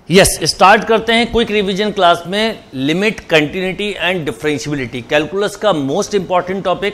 Yes, start करते हैं quick revision class में limit, continuity and differentiability. Calculus का most important topic.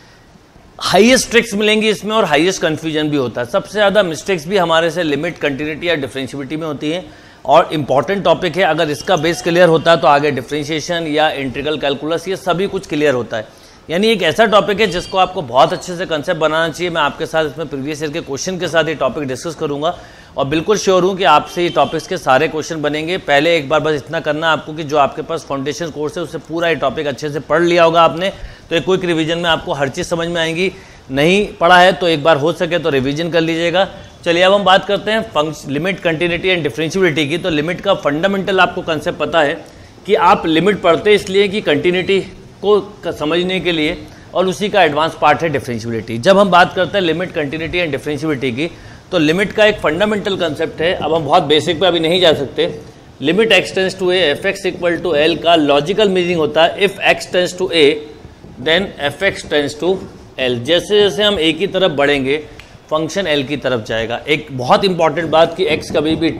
Highest tricks मिलेंगी इसमें और हाईएस्ट कंफ्यूजन भी होता है। सबसे ज़्यादा मिस्टेक्स भी हमारे से लिमिट, कंटिन्यूटी या डिफरेंशियबिलिटी में होती हैं और इंपॉर्टेंट टॉपिक है। अगर इसका बेस क्लियर होता है तो आगे डिफरेंशिएशन या इंटीग्रल कैलकुलस ये सभी कुछ क्लियर होता है। यानी एक ऐसा टॉपिक है जिसको आपको बहुत अच्छे से कंसेप्ट बनाना चाहिए। मैं आपके साथ इसमें प्रीवियस ईयर के क्वेश्चन के साथ ये टॉपिक डिस्कस करूंगा और बिल्कुल श्योर हूं कि आपसे ये टॉपिक्स के सारे क्वेश्चन बनेंगे। पहले एक बार बस इतना करना है आपको कि जो आपके पास फाउंडेशन कोर्स है उससे पूरा ये टॉपिक अच्छे से पढ़ लिया होगा आपने, तो एक क्विक रिवीजन में आपको हर चीज़ समझ में आएंगी। नहीं पढ़ा है तो एक बार हो सके तो रिवीजन कर लीजिएगा। चलिए अब हम बात करते हैं लिमिट, कंटिन्यूटी एंड डिफरेंशियबिलिटी की। तो लिमिट का फंडामेंटल आपको कंसेप्ट पता है कि आप लिमिट पढ़ते इसलिए कि कंटिन्यूटी को समझने के लिए, और उसी का एडवांस पार्ट है डिफरेंशियबिलिटी। जब हम बात करते हैं लिमिट, कंटिन्यूटी एंड डिफरेंशियबिलिटी की, तो लिमिट का एक फंडामेंटल कंसेप्ट है। अब हम बहुत बेसिक पे अभी नहीं जा सकते। Limit x tends to a f x equal to l का लॉजिकल मीनिंग होता है if x tends to a then f x tends to l. जैसे जैसे हम a की तरफ बढ़ेंगे फंक्शन l की तरफ जाएगा। एक बहुत इंपॉर्टेंट बात कि x कभी भी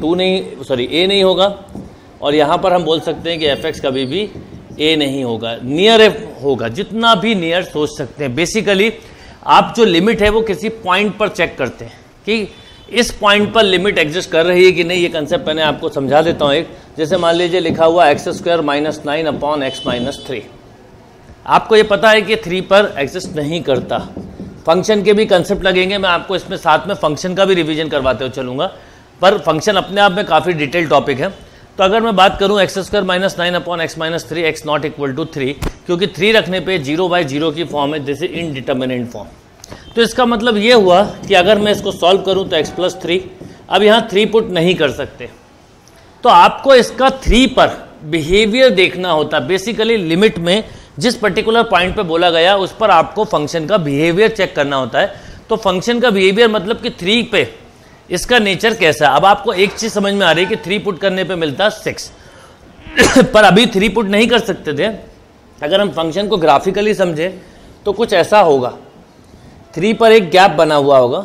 a नहीं होगा, और यहाँ पर हम बोल सकते हैं कि एफ एक्स कभी भी a नहीं होगा, नियर एफ होगा। जितना भी नियर सोच सकते हैं। बेसिकली आप जो लिमिट है वो किसी पॉइंट पर चेक करते हैं कि इस पॉइंट पर लिमिट एग्जिस्ट कर रही है कि नहीं। ये कंसेप्ट मैंने आपको समझा देता हूँ। एक जैसे मान लीजिए लिखा हुआ x square minus 9 upon x minus 3। आपको ये पता है कि 3 पर एग्जिस्ट नहीं करता। फंक्शन के भी कंसेप्ट लगेंगे, मैं आपको इसमें साथ में फंक्शन का भी रिवीजन करवाते हुए चलूंगा, पर फंक्शन अपने आप में काफ़ी डिटेल टॉपिक है। तो अगर मैं बात करूं x square minus 9 upon x minus 3 x not equal to 3, क्योंकि 3 रखने पे 0/0 की फॉर्म है, दिस इज इनडिटर्मिनेंट फॉर्म। तो इसका मतलब ये हुआ कि अगर मैं इसको सॉल्व करूं तो x प्लस 3, अब यहाँ 3 पुट नहीं कर सकते, तो आपको इसका 3 पर बिहेवियर देखना होता है। बेसिकली लिमिट में जिस पर्टिकुलर पॉइंट पे बोला गया उस पर आपको फंक्शन का बिहेवियर चेक करना होता है। तो फंक्शन का बिहेवियर मतलब कि 3 पे इसका नेचर कैसा है। अब आपको एक चीज समझ में आ रही है कि 3 पुट करने पे मिलता है 6 पर अभी 3 पुट नहीं कर सकते थे। अगर हम फंक्शन को ग्राफिकली समझे तो कुछ ऐसा होगा, 3 पर एक गैप बना हुआ होगा,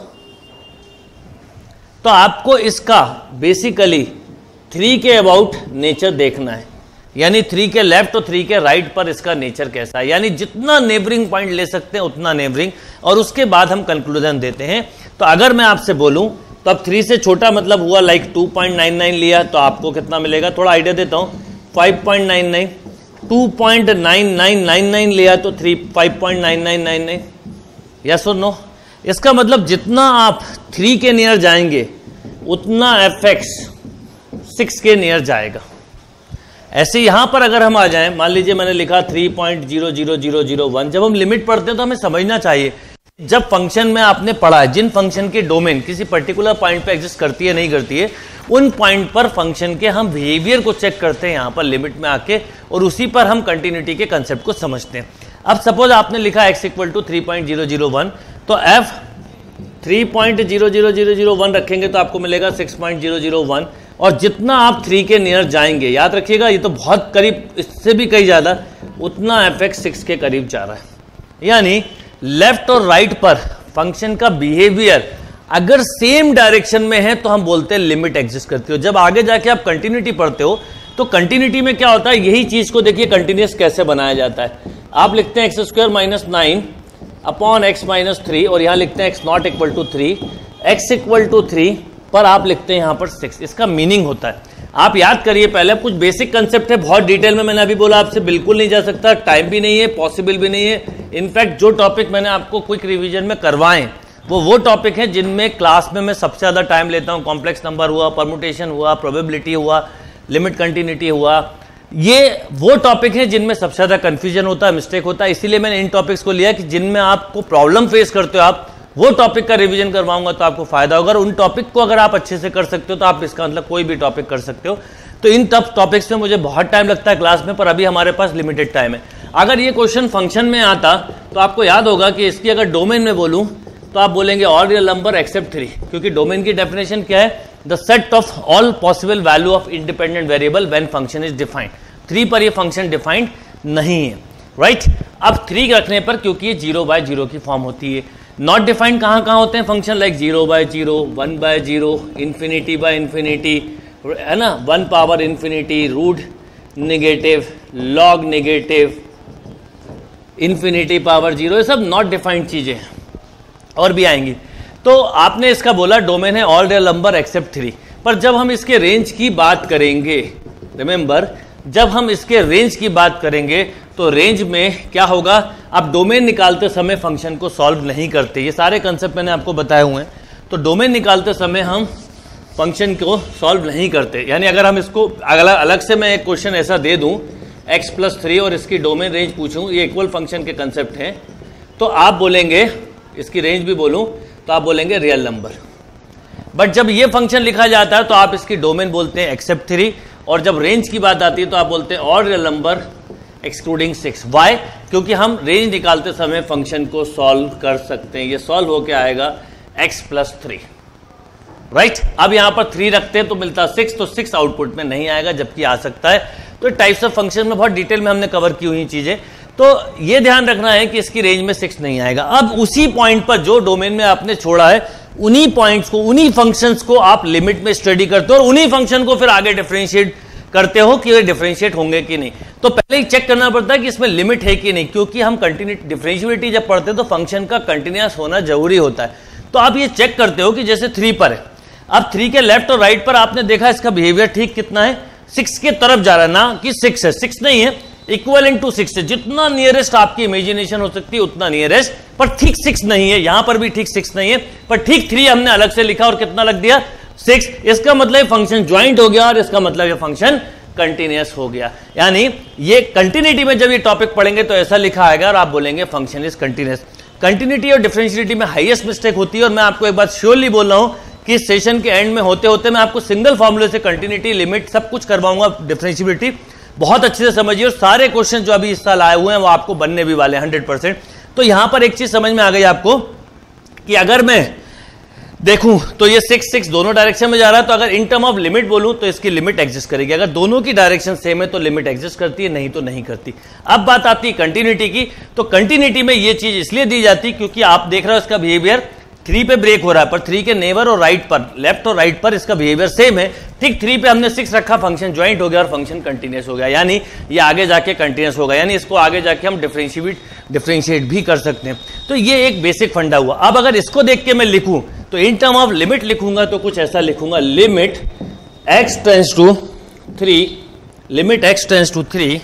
तो आपको इसका बेसिकली 3 के अबाउट नेचर देखना है। यानी 3 के लेफ्ट और 3 के राइट पर इसका नेचर कैसा है। यानी जितना नेबरिंग पॉइंट ले सकते हैं उतना नेबरिंग, और उसके बाद हम कंक्लूजन देते हैं। तो अगर मैं आपसे बोलूं तो अब 3 से छोटा मतलब हुआ लाइक 2.99 लिया तो आपको कितना मिलेगा, थोड़ा आइडिया देता हूं, 5.99। 2.9999 लिया तो 5.9999। यस और नो। इसका मतलब जितना आप 3 के नियर जाएंगे उतना एफ एक्स 6 के नियर जाएगा। ऐसे यहां पर अगर हम आ जाएं, मान लीजिए मैंने लिखा 3.00001। जब हम लिमिट पढ़ते हैं तो हमें समझना चाहिए, जब फंक्शन में आपने पढ़ा है जिन फंक्शन की डोमेन किसी पर्टिकुलर पॉइंट पे एग्जिस्ट करती है नहीं करती है, उन पॉइंट पर फंक्शन के हम बिहेवियर को चेक करते हैं यहाँ पर लिमिट में आके, और उसी पर हम कंटिन्यूटी के कंसेप्ट को समझते हैं। अब सपोज आपने लिखा x इक्वल टू 3.001, तो f 3.00001 रखेंगे तो आपको मिलेगा 6.001, और जितना आप 3 के नियर जाएंगे, याद रखिएगा ये तो बहुत करीब, इससे भी कहीं ज़्यादा, उतना एफ एक्स 6 के करीब जा रहा है। यानी लेफ्ट और राइट पर फंक्शन का बिहेवियर अगर सेम डायरेक्शन में है तो हम बोलते हैं लिमिट एग्जिस्ट करती हो। जब आगे जाके आप कंटिन्यूटी पढ़ते हो तो कंटिन्यूटी में क्या होता है, यही चीज को देखिए कंटिन्यूस कैसे बनाया जाता है। आप लिखते हैं x square minus 9 upon x minus 3, और यहां लिखते हैं x not equal to 3, x equal to 3 पर आप लिखते हैं यहां पर 6। इसका मीनिंग होता है, आप याद करिए, पहले कुछ बेसिक कंसेप्ट है, बहुत डिटेल में मैंने अभी बोला आपसे बिल्कुल नहीं जा सकता, टाइम भी नहीं है, पॉसिबल भी नहीं है। इनफैक्ट जो टॉपिक मैंने आपको क्विक रिवीजन में करवाएं वो टॉपिक है जिनमें क्लास में मैं सबसे ज्यादा टाइम लेता हूं। कॉम्प्लेक्स नंबर हुआ, परमुटेशन हुआ, प्रोबेबिलिटी हुआ, लिमिट कंटिन्यूटी हुआ, ये वो टॉपिक है जिनमें सबसे ज्यादा कंफ्यूजन होता है, मिस्टेक होता है। इसीलिए मैंने इन टॉपिक्स को लिया कि जिनमें आपको प्रॉब्लम फेस करते हो आप वो टॉपिक का रिवीजन करवाऊंगा तो आपको फायदा होगा। और उन टॉपिक को अगर आप अच्छे से कर सकते हो तो आप इसका मतलब कोई भी टॉपिक कर सकते हो। तो इन टफ टॉपिक्स में मुझे बहुत टाइम लगता है क्लास में, पर अभी हमारे पास लिमिटेड टाइम है। अगर ये क्वेश्चन फंक्शन में आता तो आपको याद होगा कि इसकी अगर डोमेन में बोलूं तो आप बोलेंगे ऑल रियल नंबर एक्सेप्ट 3, क्योंकि डोमेन की डेफिनेशन क्या है, the set of all possible value of independent variable when function is defined. 3 पर ये फंक्शन डिफाइंड नहीं है, राइट। अब 3 रखने पर क्योंकि ये 0/0 की फॉर्म होती है, नॉट डिफाइंड कहाँ कहाँ होते हैं function, like 0/0, 1/0, infinity by infinity, है ना, 1 power infinity, root negative, log negative, infinity power 0, ये सब नॉट डिफाइंड चीजें हैं और भी आएंगी। तो आपने इसका बोला डोमेन है ऑल रियल नंबर एक्सेप्ट 3, पर जब हम इसके रेंज की बात करेंगे, रिमेंबर जब हम इसके रेंज की बात करेंगे तो रेंज में क्या होगा, आप डोमेन निकालते समय फंक्शन को सॉल्व नहीं करते, ये सारे कंसेप्ट मैंने आपको बताए हुए हैं। तो डोमेन निकालते समय हम फंक्शन को सॉल्व नहीं करते, यानी अगर हम इसको अलग से मैं एक क्वेश्चन ऐसा दे दूं x+3 और इसकी डोमेन रेंज पूछूं, ये इक्वल फंक्शन के कंसेप्ट हैं, तो आप बोलेंगे, इसकी रेंज भी बोलूं तो आप बोलेंगे रियल नंबर। बट जब ये फंक्शन लिखा जाता है तो आप इसकी डोमेन बोलते हैं एक्सेप्ट 3, और जब रेंज की बात आती है तो आप बोलते हैं all real number excluding 6। Why? क्योंकि हम रेंज निकालते समय फंक्शन को सॉल्व कर सकते हैं, ये सॉल्व होकर आएगा x+3, राइट। अब यहां पर 3 रखते हैं तो मिलता 6, तो 6 आउटपुट में नहीं आएगा, जबकि आ सकता है। तो टाइप्स ऑफ फंक्शन में बहुत डिटेल में हमने कवर की हुई चीजें, तो ये ध्यान रखना है कि इसकी रेंज में 6 नहीं आएगा। अब उसी पॉइंट पर जो डोमेन में आपने छोड़ा है, उन्हीं पॉइंट्स को, उन्हीं फंक्शंस को आप लिमिट में स्टडी करते हो और उन्हीं फंक्शन को फिर आगे डिफरेंशिएट करते हो कि वे डिफरेंशिएट होंगे कि नहीं। तो पहले ही चेक करना पड़ता है कि इसमें लिमिट है कि नहीं, क्योंकि हम कंटिन्यूटी डिफरेंशिएबिलिटी जब पढ़ते हैं तो फंक्शन का कंटिन्यूअस होना जरूरी होता है। तो आप ये चेक करते हो कि जैसे 3 पर है, अब 3 के लेफ्ट और राइट पर आपने देखा इसका बिहेवियर ठीक कितना है, 6 के तरफ जा रहा है, ना कि 6 है, 6 नहीं है, इक्वलेंट टू 6 है, जितना नियरेस्ट आपकी इमेजिनेशन हो सकती है उतना नियरेस्ट, पर ठीक 6 नहीं है, यहां पर भी ठीक 6 नहीं है, पर ठीक 3 हमने अलग से लिखा और कितना लग दिया 6। इसका मतलब फंक्शन ज्वाइंट हो गया और इसका मतलब ये फंक्शन कंटिन्यूअस हो गया। यानी ये कंटिन्यूटी में जब ये टॉपिक पढ़ेंगे तो ऐसा लिखा आएगा और आप बोलेंगे फंक्शन इज कंटिन्यूअस। कंटिन्यूटी और डिफरेंशिएबिलिटी में हाईएस्ट मिस्टेक होती है, और मैं आपको एक बात श्योरली बोल रहा हूं कि सेशन के एंड में होते होते मैं आपको सिंगल फॉर्मूले से कंटिन्यूटी, लिमिट सब कुछ करवाऊंगा। डिफरेंशिएबिलिटी बहुत अच्छे से समझिए, और सारे क्वेश्चन जो अभी इस साल आए हुए हैं वो आपको बनने भी वाले 100%। तो यहां पर एक चीज समझ में आ गई आपको कि अगर मैं देखूं तो ये 6 6 दोनों डायरेक्शन में जा रहा है, तो अगर इन टर्म ऑफ लिमिट बोलूं तो इसकी लिमिट एग्जिस्ट करेगी, अगर दोनों की डायरेक्शन सेम है तो लिमिट एग्जिस्ट करती है, नहीं तो नहीं करती। अब बात आती है कंटिन्यूटी की, तो कंटिन्यूटी में ये चीज इसलिए दी जाती क्योंकि आप देख रहे हो इसका बिहेवियर 3 पे ब्रेक हो रहा है, पर 3 के नेबर और राइट पर, लेफ्ट और राइट पर इसका बिहेवियर सेम है। ठीक 3 पे हमने 6 रखा, फंक्शन ज्वाइंट हो गया और फंक्शन कंटिन्यूअस हो गया, यानी ये आगे जाके कंटिन्यूअस होगा, यानी इसको आगे जाके हम डिफरेंशिएट भी कर सकते हैं। तो ये एक बेसिक फंडा हुआ। अब अगर इसको देख के मैं लिखूं तो इन टर्म ऑफ लिमिट लिखूंगा तो कुछ ऐसा लिखूंगा, limit x tends to 3, limit x tends to 3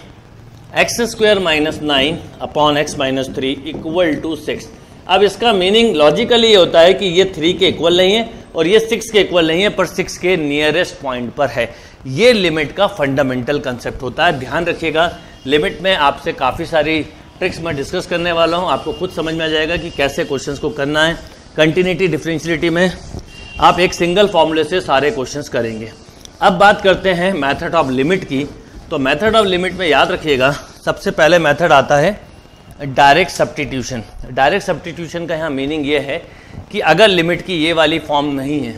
x² - 9 upon x - 3 equal to 6। अब इसका मीनिंग लॉजिकली ये होता है कि ये 3 के इक्वल नहीं है और ये 6 के इक्वल नहीं है, पर 6 के नियरेस्ट पॉइंट पर है। ये लिमिट का फंडामेंटल कंसेप्ट होता है, ध्यान रखिएगा। लिमिट में आपसे काफ़ी सारी ट्रिक्स मैं डिस्कस करने वाला हूँ, आपको खुद समझ में आ जाएगा कि कैसे क्वेश्चंस को करना है। कंटिन्यूटी डिफरेंशिएबिलिटी में आप एक सिंगल फॉर्मूले से सारे क्वेश्चंस करेंगे। अब बात करते हैं मेथड ऑफ लिमिट की। तो मेथड ऑफ लिमिट में याद रखिएगा, सबसे पहले मेथड आता है डायरेक्ट सब्स्टिट्यूशन। डायरेक्ट सब्स्टिट्यूशन का यहाँ मीनिंग ये है कि अगर लिमिट की ये वाली फॉर्म नहीं है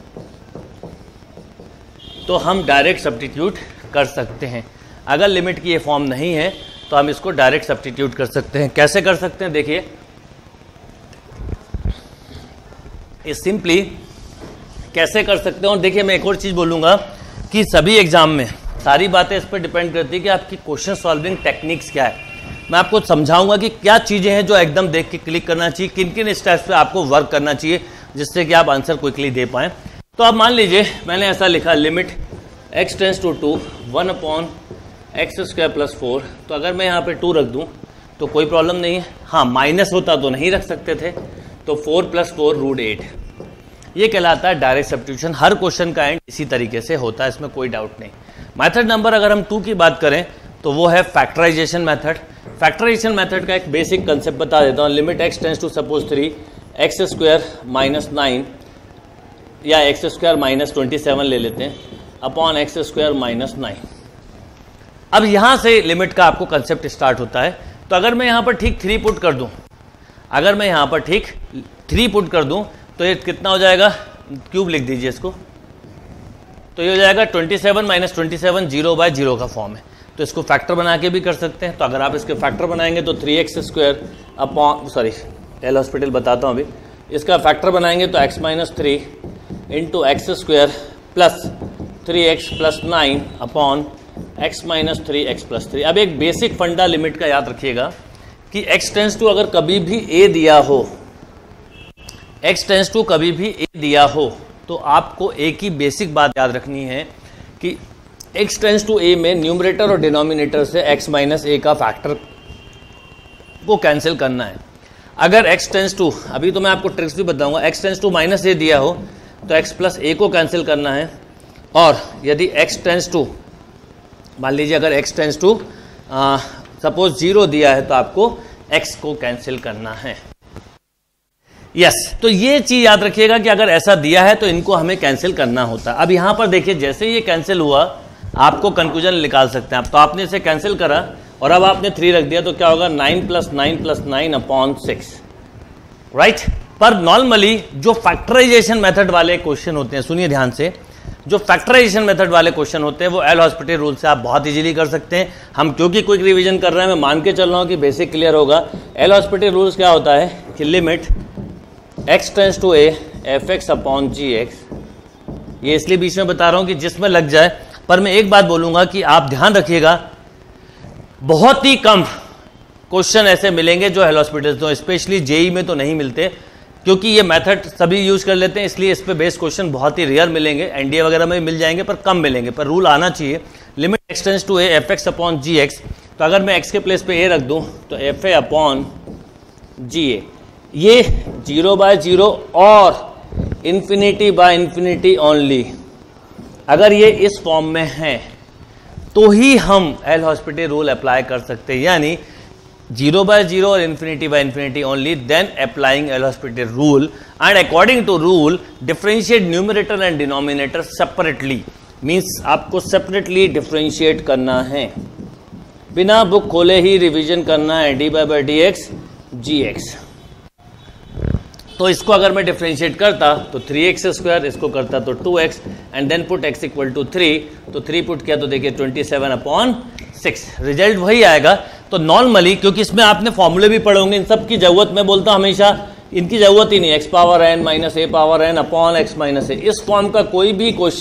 तो हम डायरेक्ट सब्स्टिट्यूट कर सकते हैं। अगर लिमिट की ये फॉर्म नहीं है तो हम इसको डायरेक्ट सब्स्टिट्यूट कर सकते हैं। कैसे कर सकते हैं, देखिए ये सिंपली कैसे कर सकते हैं। और देखिए मैं एक और चीज़ बोलूँगा कि सभी एग्जाम में सारी बातें इस पर डिपेंड करती है कि आपकी क्वेश्चन सॉल्विंग टेक्निक्स क्या है। मैं आपको समझाऊंगा कि क्या चीज़ें हैं जो एकदम देख के क्लिक करना चाहिए, किन किन स्टेप्स पे आपको वर्क करना चाहिए जिससे कि आप आंसर क्विकली दे पाएँ। तो आप मान लीजिए मैंने ऐसा लिखा, limit x tends to 2 1 upon x² + 4। तो अगर मैं यहाँ पे 2 रख दूँ तो कोई प्रॉब्लम नहीं है। हाँ, माइनस होता तो नहीं रख सकते थे, तो 4 + 4 √8। ये कहलाता है डायरेक्ट सब्स्टिट्यूशन। हर क्वेश्चन का एंड इसी तरीके से होता है, इसमें कोई डाउट नहीं। मेथड नंबर अगर हम 2 की बात करें तो वो है फैक्टराइजेशन मेथड। फैक्टराइजेशन मेथड का एक बेसिक कंसेप्ट बता देता हूँ। Limit x tends to suppose 3 x² - 9 या x² - 27 ले लेते हैं अपॉन x² - 9। अब यहां से लिमिट का आपको कंसेप्ट स्टार्ट होता है। तो अगर मैं यहां पर ठीक 3 पुट कर दूं, अगर मैं यहां पर ठीक 3 पुट कर दूं तो ये कितना हो जाएगा, क्यूब लिख दीजिए इसको, तो ये हो जाएगा 27 - 27 0/0 का फॉर्म है। तो इसको फैक्टर बना के भी कर सकते हैं। तो अगर आप इसके फैक्टर बनाएंगे तो 3x² upon, sorry L hospital बताता हूँ अभी, इसका फैक्टर बनाएंगे तो x - 3 × x² + 3x plus 9 upon x minus 3x plus 3। अब एक बेसिक फंडा लिमिट का याद रखिएगा कि x टेंस टू अगर कभी भी a दिया हो, x टेंस टू कभी भी a दिया हो, तो आपको एक ही बेसिक बात याद रखनी है कि x टेंस टू a में न्यूमरेटर और डिनोमिनेटर से x माइनस a का फैक्टर को कैंसिल करना है। अगर x टेंस टू, अभी तो मैं आपको ट्रिक्स भी बताऊंगा, x tends to minus a दिया हो तो x प्लस a को कैंसिल करना है, और यदि x टेंस टू, मान लीजिए अगर x टेंस टू सपोज 0 दिया है तो आपको x को कैंसिल करना है। यस, तो ये चीज याद रखिएगा कि अगर ऐसा दिया है तो इनको हमें कैंसिल करना होता है। अब यहां पर देखिए, जैसे ये कैंसिल हुआ आपको कंक्लूजन निकाल सकते हैं आप। तो आपने इसे कैंसिल करा और अब आपने 3 रख दिया तो क्या होगा, 9 प्लस 9 प्लस 9 अपॉन 6, राइट। पर नॉर्मली जो फैक्टराइजेशन मेथड वाले क्वेश्चन होते हैं, सुनिए ध्यान से, जो फैक्टराइजेशन मेथड वाले क्वेश्चन होते हैं वो एल हॉस्पिटल रूल से आप बहुत इजीली कर सकते हैं। हम क्योंकि क्विक रिवीजन कर रहे हैं, मैं मान के चल रहा हूं कि बेसिक क्लियर होगा। एल हॉस्पिटल रूल्स क्या होता है कि limit x tends to a fx upon gx, ये इसलिए बीच में बता रहा हूं कि जिसमें लग जाए। पर मैं एक बात बोलूंगा कि आप ध्यान रखिएगा, बहुत ही कम क्वेश्चन ऐसे मिलेंगे जो एल हॉस्पिटल, तो स्पेशली जेई में तो नहीं मिलते, क्योंकि ये मेथड सभी यूज कर लेते हैं, इसलिए इस पे बेस्ड क्वेश्चन बहुत ही रेयर मिलेंगे। एनडीए वगैरह में मिल जाएंगे पर कम मिलेंगे, पर रूल आना चाहिए। Limit x tends to a fx upon gx, तो अगर मैं x के प्लेस पे a रख दूं तो fa अपॉन ga, ये 0/0 और इन्फिनिटी बाय इन्फिनिटी ओनली, अगर ये इस फॉर्म में है तो ही हम एल हॉस्पिटल रूल अप्लाई कर सकते हैं, यानी 0/0 और infinity by infinity only, then applying L'Hospital rule, and according to rule differentiate numerator and denominator separately, means आपको सेपरेटली डिफरेंशिएट करना है, बिना बुक खोले ही रिवीजन करना है, dy/dx gx। तो इसको अगर मैं डिफरेंशिएट करता तो 3x², इसको करता तो 2x, and then put x equal to 3, तो 3 पुट किया तो देखिए 27/6, रिजल्ट वही आएगा। तो नॉर्मली, क्योंकि इसमें आपने फॉर्मूले भी पढ़े होंगे, इन सब की जरूरत, मैं बोलता हूं हमेशा इनकी जरूरत ही नहीं, x power n minus a power n upon x minus a, इस फॉर्म का कोई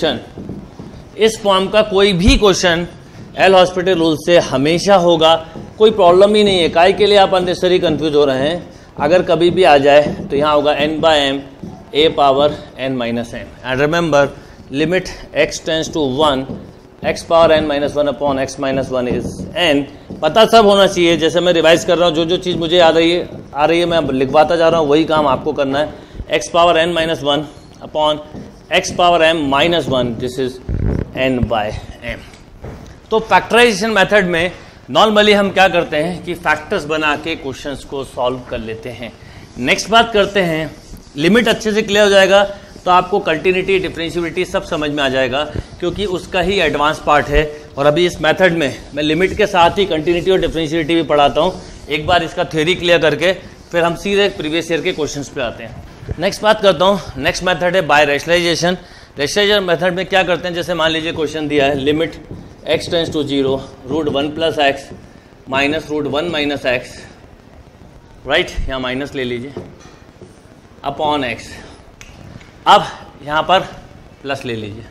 भी क्वेश्चन एल हॉस्पिटल रूल से हमेशा होगा, कोई प्रॉब्लम ही नहीं है। काय के लिए आप अननेसेसरी कंफ्यूज हो रहे हैं, अगर कभी भी आ जाए तो यहाँ होगा n/m a power n minus m, and remember limit x tends to 1 x power n minus 1 upon x minus 1 is n। पता सब होना चाहिए, जैसे मैं रिवाइज कर रहा हूँ, जो चीज़ मुझे आ रही है मैं लिखवाता जा रहा हूँ, वही काम आपको करना है। x power n minus 1 upon x power m minus 1, this is n/m। तो फैक्टराइजेशन मेथड में नॉर्मली हम क्या करते हैं कि फैक्टर्स बना के क्वेश्चंस को सॉल्व कर लेते हैं। नेक्स्ट बात करते हैं, लिमिट अच्छे से क्लियर हो जाएगा तो आपको कंटिन्यूटी, डिफरेंशिएबिलिटी सब समझ में आ जाएगा, क्योंकि उसका ही एडवांस पार्ट है। और अभी इस मेथड में मैं लिमिट के साथ ही कंटिन्यूटी और डिफरेंशिएबिलिटी भी पढ़ाता हूँ। एक बार इसका थ्योरी क्लियर करके फिर हम सीधे प्रीवियस ईयर के क्वेश्चंस पे आते हैं। नेक्स्ट बात करता हूँ, नेक्स्ट मेथड है बाय रैशनलाइजेशन। रैशनलाइजेशन मेथड में क्या करते हैं, जैसे मान लीजिए क्वेश्चन दिया है, limit x tends to 0 √1 plus x minus √1 minus x, right, यहाँ माइनस ले लीजिए, अपॉन x, अब यहाँ पर प्लस ले लीजिए।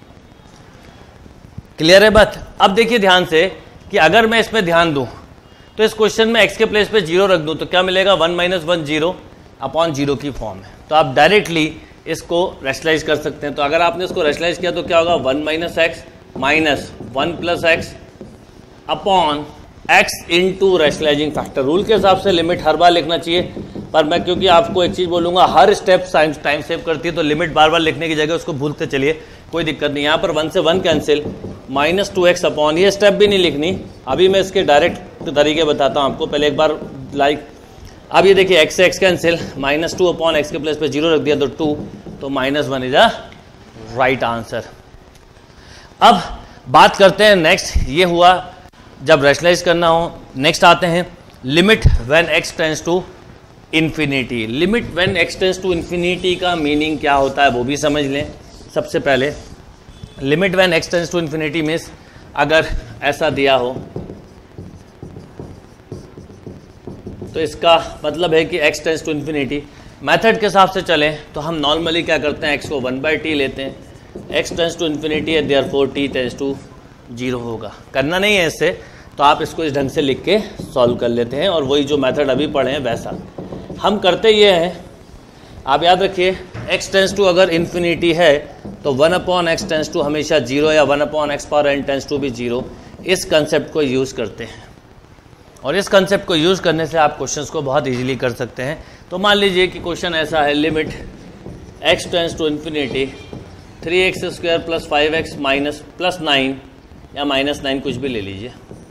क्लियर है बात। अब देखिए ध्यान से कि अगर मैं इसमें ध्यान दूं तो इस क्वेश्चन में x के प्लेस पे 0 रख दूं तो क्या मिलेगा, 1 माइनस 1 0 अपॉन 0 की फॉर्म है। तो आप डायरेक्टली इसको रैशनलाइज कर सकते हैं। तो अगर आपने इसको रैशनलाइज किया तो क्या होगा, 1 minus x minus 1 plus x upon x into rationalizing factor. Rule के हिसाब से लिमिट हर बार लिखना चाहिए, पर मैं क्योंकि आपको एक चीज़ बोलूँगा, हर स्टेप टाइम सेव करती है, तो लिमिट बार बार लिखने की जगह उसको भूलते चलिए, कोई दिक्कत नहीं। यहाँ पर 1 से 1 कैंसिल, माइनस 2x अपॉन, ये स्टेप भी नहीं लिखनी, अभी मैं इसके डायरेक्ट तरीके बताता हूँ आपको। पहले एक बार अब ये देखिए x से x cancel, minus 2 upon x के प्लेस पे 0 रख दिया तो 2, तो minus 1 is a right answer. अब बात करते हैं नेक्स्ट, ये हुआ जब रैशनलाइज करना हो। नेक्स्ट आते हैं limit when x tends to infinity. Limit when x tends to infinity का मीनिंग क्या होता है वो भी समझ लें। सबसे पहले limit when x tends to infinity means अगर ऐसा दिया हो तो इसका मतलब है कि x tends to infinity. Method के हिसाब से चलें तो हम नॉर्मली क्या करते हैं, x को 1/t लेते हैं, x टेंस टू इन्फिनिटी है, देयरफॉर t टेंस टू 0 होगा। करना नहीं है इससे, तो आप इसको इस ढंग से लिख के सॉल्व कर लेते हैं और वही जो मेथड अभी पढ़े हैं वैसा हम करते ये हैं। आप याद रखिए x टेंस टू अगर इन्फिनिटी है तो 1/x टेंस टू हमेशा 0 या 1/x power n tense to भी 0, इस कंसेप्ट को यूज़ करते हैं और इस कंसेप्ट को यूज़ करने से आप क्वेश्चंस को बहुत इजीली कर सकते हैं। तो मान लीजिए कि क्वेश्चन ऐसा है, limit x tends to infinity 3x² plus 5x minus plus 9 या माइनस 9 कुछ भी ले लीजिए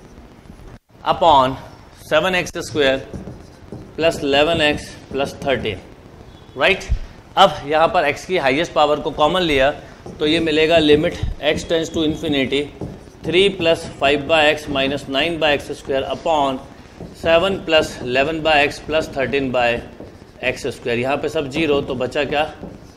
upon 7x² plus 11x plus 13, right. अब यहाँ पर x की हाईएस्ट पावर को कॉमन लिया तो ये मिलेगा limit x tends to infinity 3 plus 5/x minus 9/x² upon 7 plus 11/x plus 13/x²। यहाँ पे सब 0 तो बचा क्या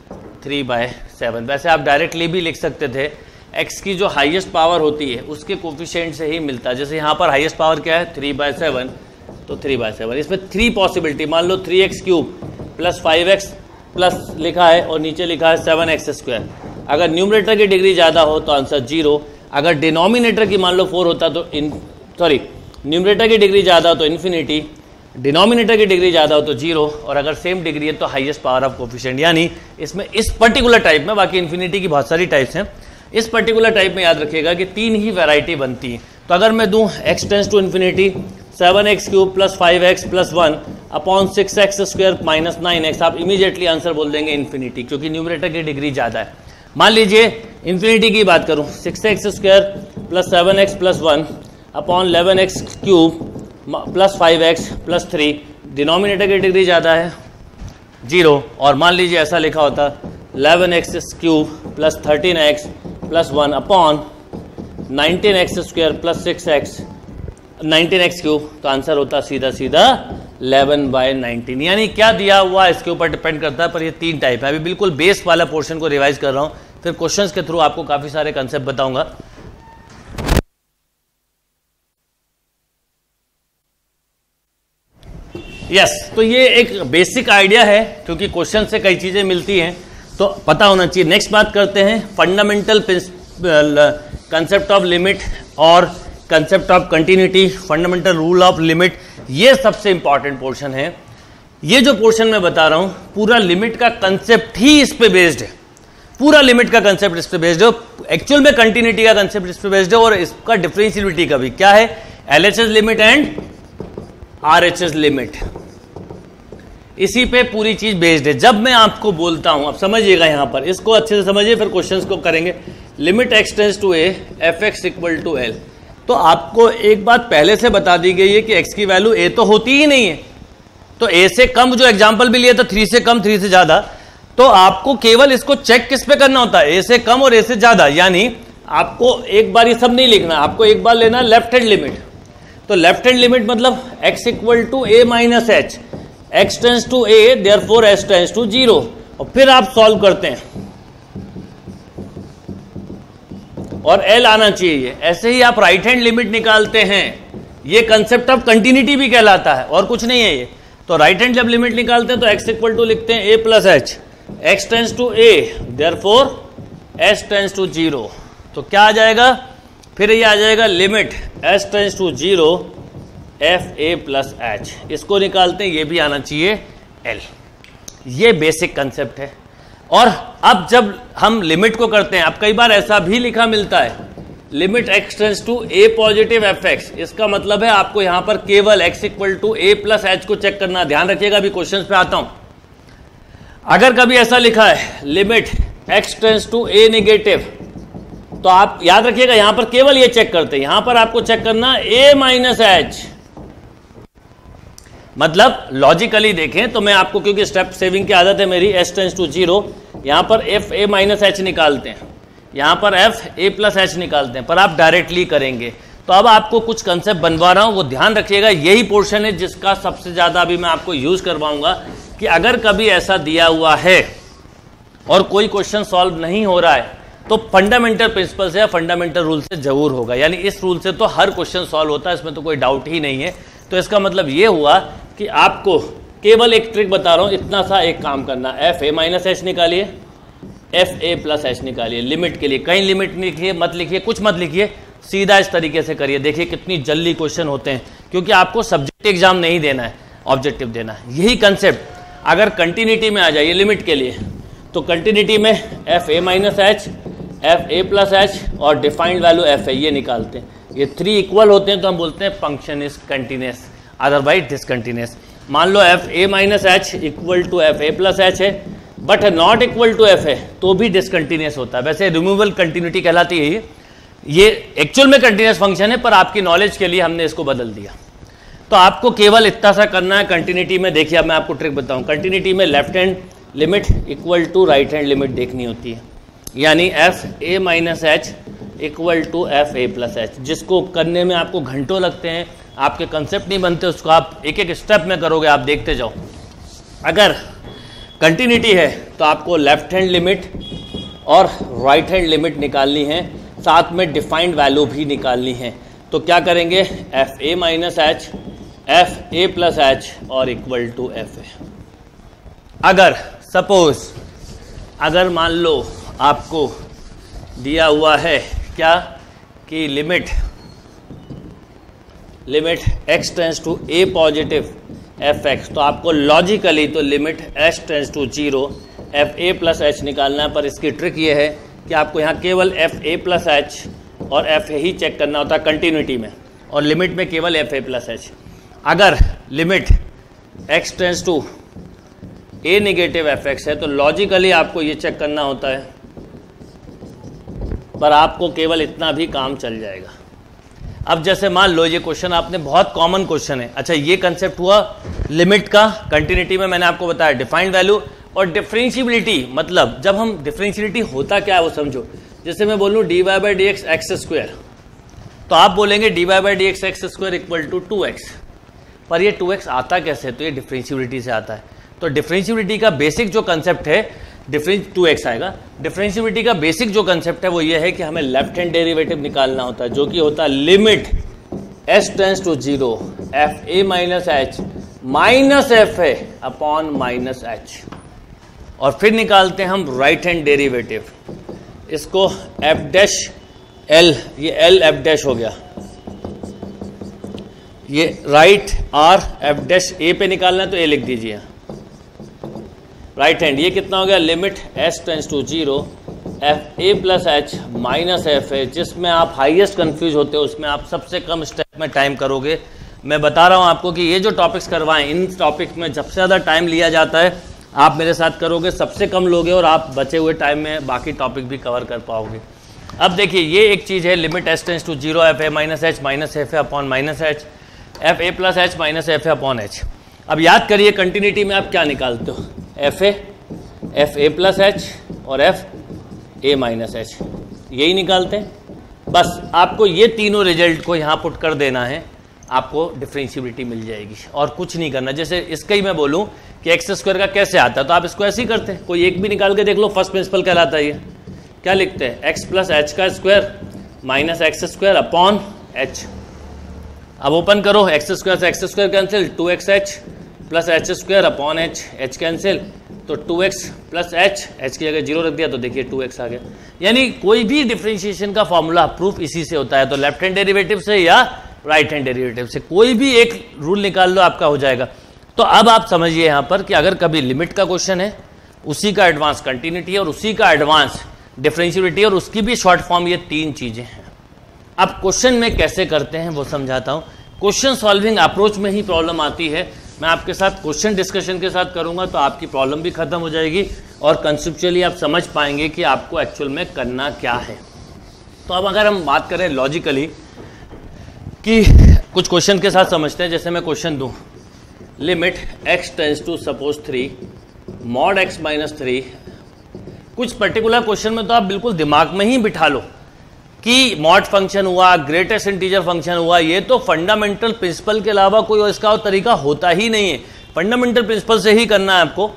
3/7। वैसे आप डायरेक्टली भी लिख सकते थे, x की जो हाईएस्ट पावर होती है उसके कोफिशिएंट से ही मिलता है। जैसे यहाँ पर हाईएस्ट पावर क्या है 3/7, तो 3/7। इसमें 3 पॉसिबिलिटी, मान लो 3x³ प्लस 5x प्लस लिखा है और नीचे लिखा है 7x²। अगर न्यूमरेटर की डिग्री ज़्यादा हो तो आंसर 0, अगर डिनोमिनेटर की मान लो 4 होता तो न्यूमरेटर की डिग्री ज़्यादा हो तो इन्फिनिटी, डिनोमिनेटर की डिग्री ज़्यादा हो तो 0, और अगर सेम डिग्री है तो हाईएस्ट पावर ऑफ कोफिशिएंट। यानी इसमें इस पर्टिकुलर टाइप में, बाकी इन्फिनिटी की बहुत सारी टाइप्स हैं, इस पर्टिकुलर टाइप में याद रखिएगा कि 3 ही वैरायटी बनती है। तो अगर मैं दूं x tends to infinity 7x³ plus 5x plus 1 upon 6x² minus 9x, आप इमीडिएटली आंसर बोल देंगे इन्फिनिटी, क्योंकि न्यूमरेटर की डिग्री ज़्यादा है। मान लीजिए इन्फिनिटी की बात करूं 6x² plus 7x plus 1 upon 11x³ plus 5x plus 3, denominator की डिग्री ज़्यादा है 0, और मान लीजिए ऐसा लिखा होता 11x³ plus 13x plus 1 upon 19x² plus 6x 19x³, तो आंसर होता सीधा सीधा 11/19। यानी क्या दिया हुआ इसके ऊपर डिपेंड करता है, पर ये 3 टाइप है। अभी बिल्कुल बेस वाला पोर्शन को रिवाइज कर रहा हूँ, फिर क्वेश्चंस के थ्रू आपको काफ़ी सारे कंसेप्ट बताऊंगा। यस, तो ये एक बेसिक आइडिया है, क्योंकि क्वेश्चन से कई चीज़ें मिलती हैं तो पता होना चाहिए। नेक्स्ट बात करते हैं फंडामेंटल कंसेप्ट ऑफ लिमिट और concept of continuity, fundamental rule of limit. ये सबसे इंपॉर्टेंट पोर्शन है। ये जो पोर्शन मैं बता रहा हूं पूरा लिमिट का कंसेप्ट ही इस पे बेस्ड है, पूरा लिमिट का कंसेप्ट इस पे बेस्ड है, एक्चुअल में कंटिन्यूटी का कंसेप्ट इस पे बेस्ड है, और इसका डिफरेंशियबिलिटी का भी। क्या है? LHS limit and RHS limit, इसी पे पूरी चीज बेस्ड है। जब मैं आपको बोलता हूं, अब समझिएगा, यहां पर इसको अच्छे से समझिए, फिर क्वेश्चंस को करेंगे। Limit x tends to a fx equal to l, तो आपको एक बात पहले से बता दी गई है कि x की वैल्यू a तो होती ही नहीं है, तो a से कम, जो एग्जांपल भी लिया था 3 से कम 3 से ज्यादा, तो आपको केवल इसको चेक किस पे करना होता है, a से कम और a से ज्यादा। यानी आपको एक बार ये सब नहीं लिखना, आपको एक बार लेना लेफ्ट हैंड लिमिट। तो लेफ्ट हैंड लिमिट मतलब x equal to a minus h, x tends to a therefore h tends to 0, और फिर आप सॉल्व करते हैं और L आना चाहिए। ऐसे ही आप राइट हैंड लिमिट निकालते हैं, ये कंसेप्ट ऑफ कंटिन्यूटी भी कहलाता है और कुछ नहीं है ये। तो राइट हैंड जब लिमिट निकालते हैं तो x इक्वल टू लिखते हैं a plus h, x tends to a therefore h tends to 0, तो क्या आ जाएगा? फिर ये आ जाएगा limit h tends to 0 f a plus h, इसको निकालते हैं, ये भी आना चाहिए L। ये बेसिक कंसेप्ट है। और अब जब हम लिमिट को करते हैं, अब कई बार ऐसा भी लिखा मिलता है limit x tends to a positive fx, इसका मतलब है आपको यहां पर केवल x equal to a plus h को चेक करना। ध्यान रखिएगा, अभी क्वेश्चंस पे आता हूं। अगर कभी ऐसा लिखा है limit x tends to a negative, तो आप याद रखिएगा यहां पर केवल ये चेक करते हैं, यहां पर आपको चेक करना a माइनस h। मतलब लॉजिकली देखें तो मैं आपको, क्योंकि स्टेप सेविंग की आदत है मेरी, h टेंस टू 0, यहां पर f a माइनस h निकालते हैं, यहां पर f a प्लस h निकालते हैं, पर आप डायरेक्टली करेंगे। तो अब आपको कुछ कंसेप्ट बनवा रहा हूं, वो ध्यान रखिएगा। यही पोर्शन है जिसका सबसे ज्यादा अभी मैं आपको यूज करवाऊंगा, कि अगर कभी ऐसा दिया हुआ है और कोई क्वेश्चन सॉल्व नहीं हो रहा है तो फंडामेंटल प्रिंसिपल से या फंडामेंटल रूल से जरूर होगा। यानी इस रूल से तो हर क्वेश्चन सॉल्व होता है, इसमें तो कोई डाउट ही नहीं है। तो इसका मतलब ये हुआ कि आपको केवल एक ट्रिक बता रहा हूं, इतना सा एक काम करना, f a माइनस h निकालिए, एफ ए प्लस एच निकालिए लिमिट के लिए। कहीं लिमिट लिखिए मत लिखिए, कुछ मत लिखिए, सीधा इस तरीके से करिए। देखिए कितनी जल्दी क्वेश्चन होते हैं, क्योंकि आपको सब्जेक्ट एग्जाम नहीं देना है, ऑब्जेक्टिव देना है। यही कंसेप्ट अगर कंटिन्यूटी में आ जाइए लिमिट के लिए, तो कंटिन्यूटी में f a minus h, f a plus h और डिफाइंड वैल्यू एफ ए, ये निकालते हैं। ये 3 इक्वल होते हैं तो हम बोलते हैं function is continuous, otherwise discontinuous. मान लो f a minus h equal to f a plus h है, but not equal to f है, तो भी डिसकंटिन्यूअस होता है। वैसे रिमूवल कंटिन्यूटी कहलाती है ये एक्चुअल में कंटिन्यूअस फंक्शन है, पर आपकी नॉलेज के लिए हमने इसको बदल दिया। तो आपको केवल इतना सा करना है कंटिन्यूटी में। देखिए अब मैं आपको ट्रिक बताऊं, कंटिन्यूटी में left hand limit equal to right hand limit देखनी होती है, यानी f a minus h equal to f a plus h, जिसको करने में आपको घंटों लगते हैं, आपके कंसेप्ट नहीं बनते, उसको आप एक एक स्टेप में करोगे, आप देखते जाओ। अगर कंटिन्यूटी है तो आपको लेफ्ट हैंड लिमिट और राइट हैंड लिमिट निकालनी है, साथ में डिफाइंड वैल्यू भी निकालनी है। तो क्या करेंगे, f a minus h, f a plus h और इक्वल टू एफ ए। अगर सपोज, अगर मान लो आपको दिया हुआ है क्या कि limit x tends to a positive f x, तो आपको लॉजिकली तो limit h tends to 0 f a plus h निकालना है। पर इसकी ट्रिक ये है कि आपको यहाँ केवल एफ ए प्लस एच और एफ ए ही चेक करना होता है कंटिन्यूटी में, और लिमिट में केवल एफ ए प्लस एच। अगर limit x tends to a negative f x है तो लॉजिकली आपको ये चेक करना होता है, पर आपको केवल इतना भी काम चल जाएगा। अब जैसे मान लो ये क्वेश्चन आपने, बहुत कॉमन क्वेश्चन है। अच्छा, ये कंसेप्ट हुआ लिमिट का। कंटिन्यूटी में मैंने आपको बताया डिफाइंड वैल्यू और डिफरेंशिएबिलिटी, मतलब जब हम डिफरेंशिएबिलिटी होता क्या है वो समझो। जैसे मैं बोलूँ d y by d x x square, तो आप बोलेंगे d y by d x x square equal to 2x, पर ये 2x आता कैसे, तो ये डिफरेंशिएबिलिटी से आता है। तो डिफरेंशिएबिलिटी का बेसिक जो कंसेप्ट है, 2x आएगा। डिफरेंशिएबिलिटी का बेसिक जो कंसेप्ट है वो ये है कि हमें लेफ्ट हैंड डेरिवेटिव निकालना होता है, जो कि होता है limit s tends to 0 f a minus h minus f a upon minus h, और फिर निकालते हैं हम राइट हैंड डेरिवेटिव। इसको एफ डैश एल, ये एल एफ डैश हो गया, ये right r f dash a पे निकालना है तो ए लिख दीजिए राइट हैंड। ये कितना हो गया, limit s tends to 0 f a plus h minus f a. जिसमें आप हाईएस्ट कंफ्यूज होते हो उसमें आप सबसे कम स्टेप में टाइम करोगे। मैं बता रहा हूँ आपको कि ये जो टॉपिक्स करवाएं, इन टॉपिक्स में सबसे ज़्यादा टाइम लिया जाता है। आप मेरे साथ करोगे सबसे कम लोगे, और आप बचे हुए टाइम में बाकी टॉपिक भी कवर कर पाओगे। अब देखिए ये एक चीज़ है, limit s tends to 0 f a minus h minus f a upon minus h, f a plus h minus f a upon h. अब याद करिए कंटिन्यूटी में आप क्या निकालते हो, एफ ए प्लस एच और एफ ए माइनस एच, यही निकालते हैं। बस आपको ये तीनों रिजल्ट को यहाँ पुट कर देना है, आपको डिफरेंशिएबिलिटी मिल जाएगी, और कुछ नहीं करना। जैसे इसका ही मैं बोलूँ कि एक्स स्क्वायर का कैसे आता है, तो आप इसको ऐसे ही करते हैं। कोई एक भी निकाल के देख लो, फर्स्ट प्रिंसिपल कहलाता है। ये क्या लिखते हैं, एक्स प्लस एच का square minus x square upon h. अब ओपन करो, एक्स स्क्वायर से x square cancel, 2xh plus h square upon h, h cancel, तो 2x प्लस एच की जगह 0 रख दिया तो देखिए 2x आ गया। यानी कोई भी डिफरेंशिएशन का फॉर्मूला प्रूफ इसी से होता है, तो लेफ्ट हैंड डेरिवेटिव से या राइट हैंड डेरिवेटिव से कोई भी एक रूल निकाल लो, आपका हो जाएगा। तो अब आप समझिए यहाँ पर कि अगर कभी लिमिट का क्वेश्चन है, उसी का एडवांस कंटिन्यूटी और उसी का एडवांस डिफरेंशिएबिलिटी और उसकी भी शॉर्ट फॉर्म, ये 3 चीजें हैं। अब क्वेश्चन में कैसे करते हैं वो समझाता हूँ। क्वेश्चन सॉल्विंग अप्रोच में ही प्रॉब्लम आती है। मैं आपके साथ क्वेश्चन डिस्कशन के साथ करूंगा तो आपकी प्रॉब्लम भी खत्म हो जाएगी, और कंसेप्चुअली आप समझ पाएंगे कि आपको एक्चुअल में करना क्या है। तो अब अगर हम बात करें लॉजिकली कि कुछ क्वेश्चन के साथ समझते हैं। जैसे मैं क्वेश्चन दूं, limit x tends to suppose 3 mod x minus 3। कुछ पर्टिकुलर क्वेश्चन में तो आप बिल्कुल दिमाग में ही बिठा लो कि मॉड फंक्शन हुआ, ग्रेटेस्ट इंटीजर फंक्शन हुआ, ये तो फंडामेंटल प्रिंसिपल के अलावा कोई इसका और तरीका होता ही नहीं है। फंडामेंटल प्रिंसिपल से ही करना है आपको।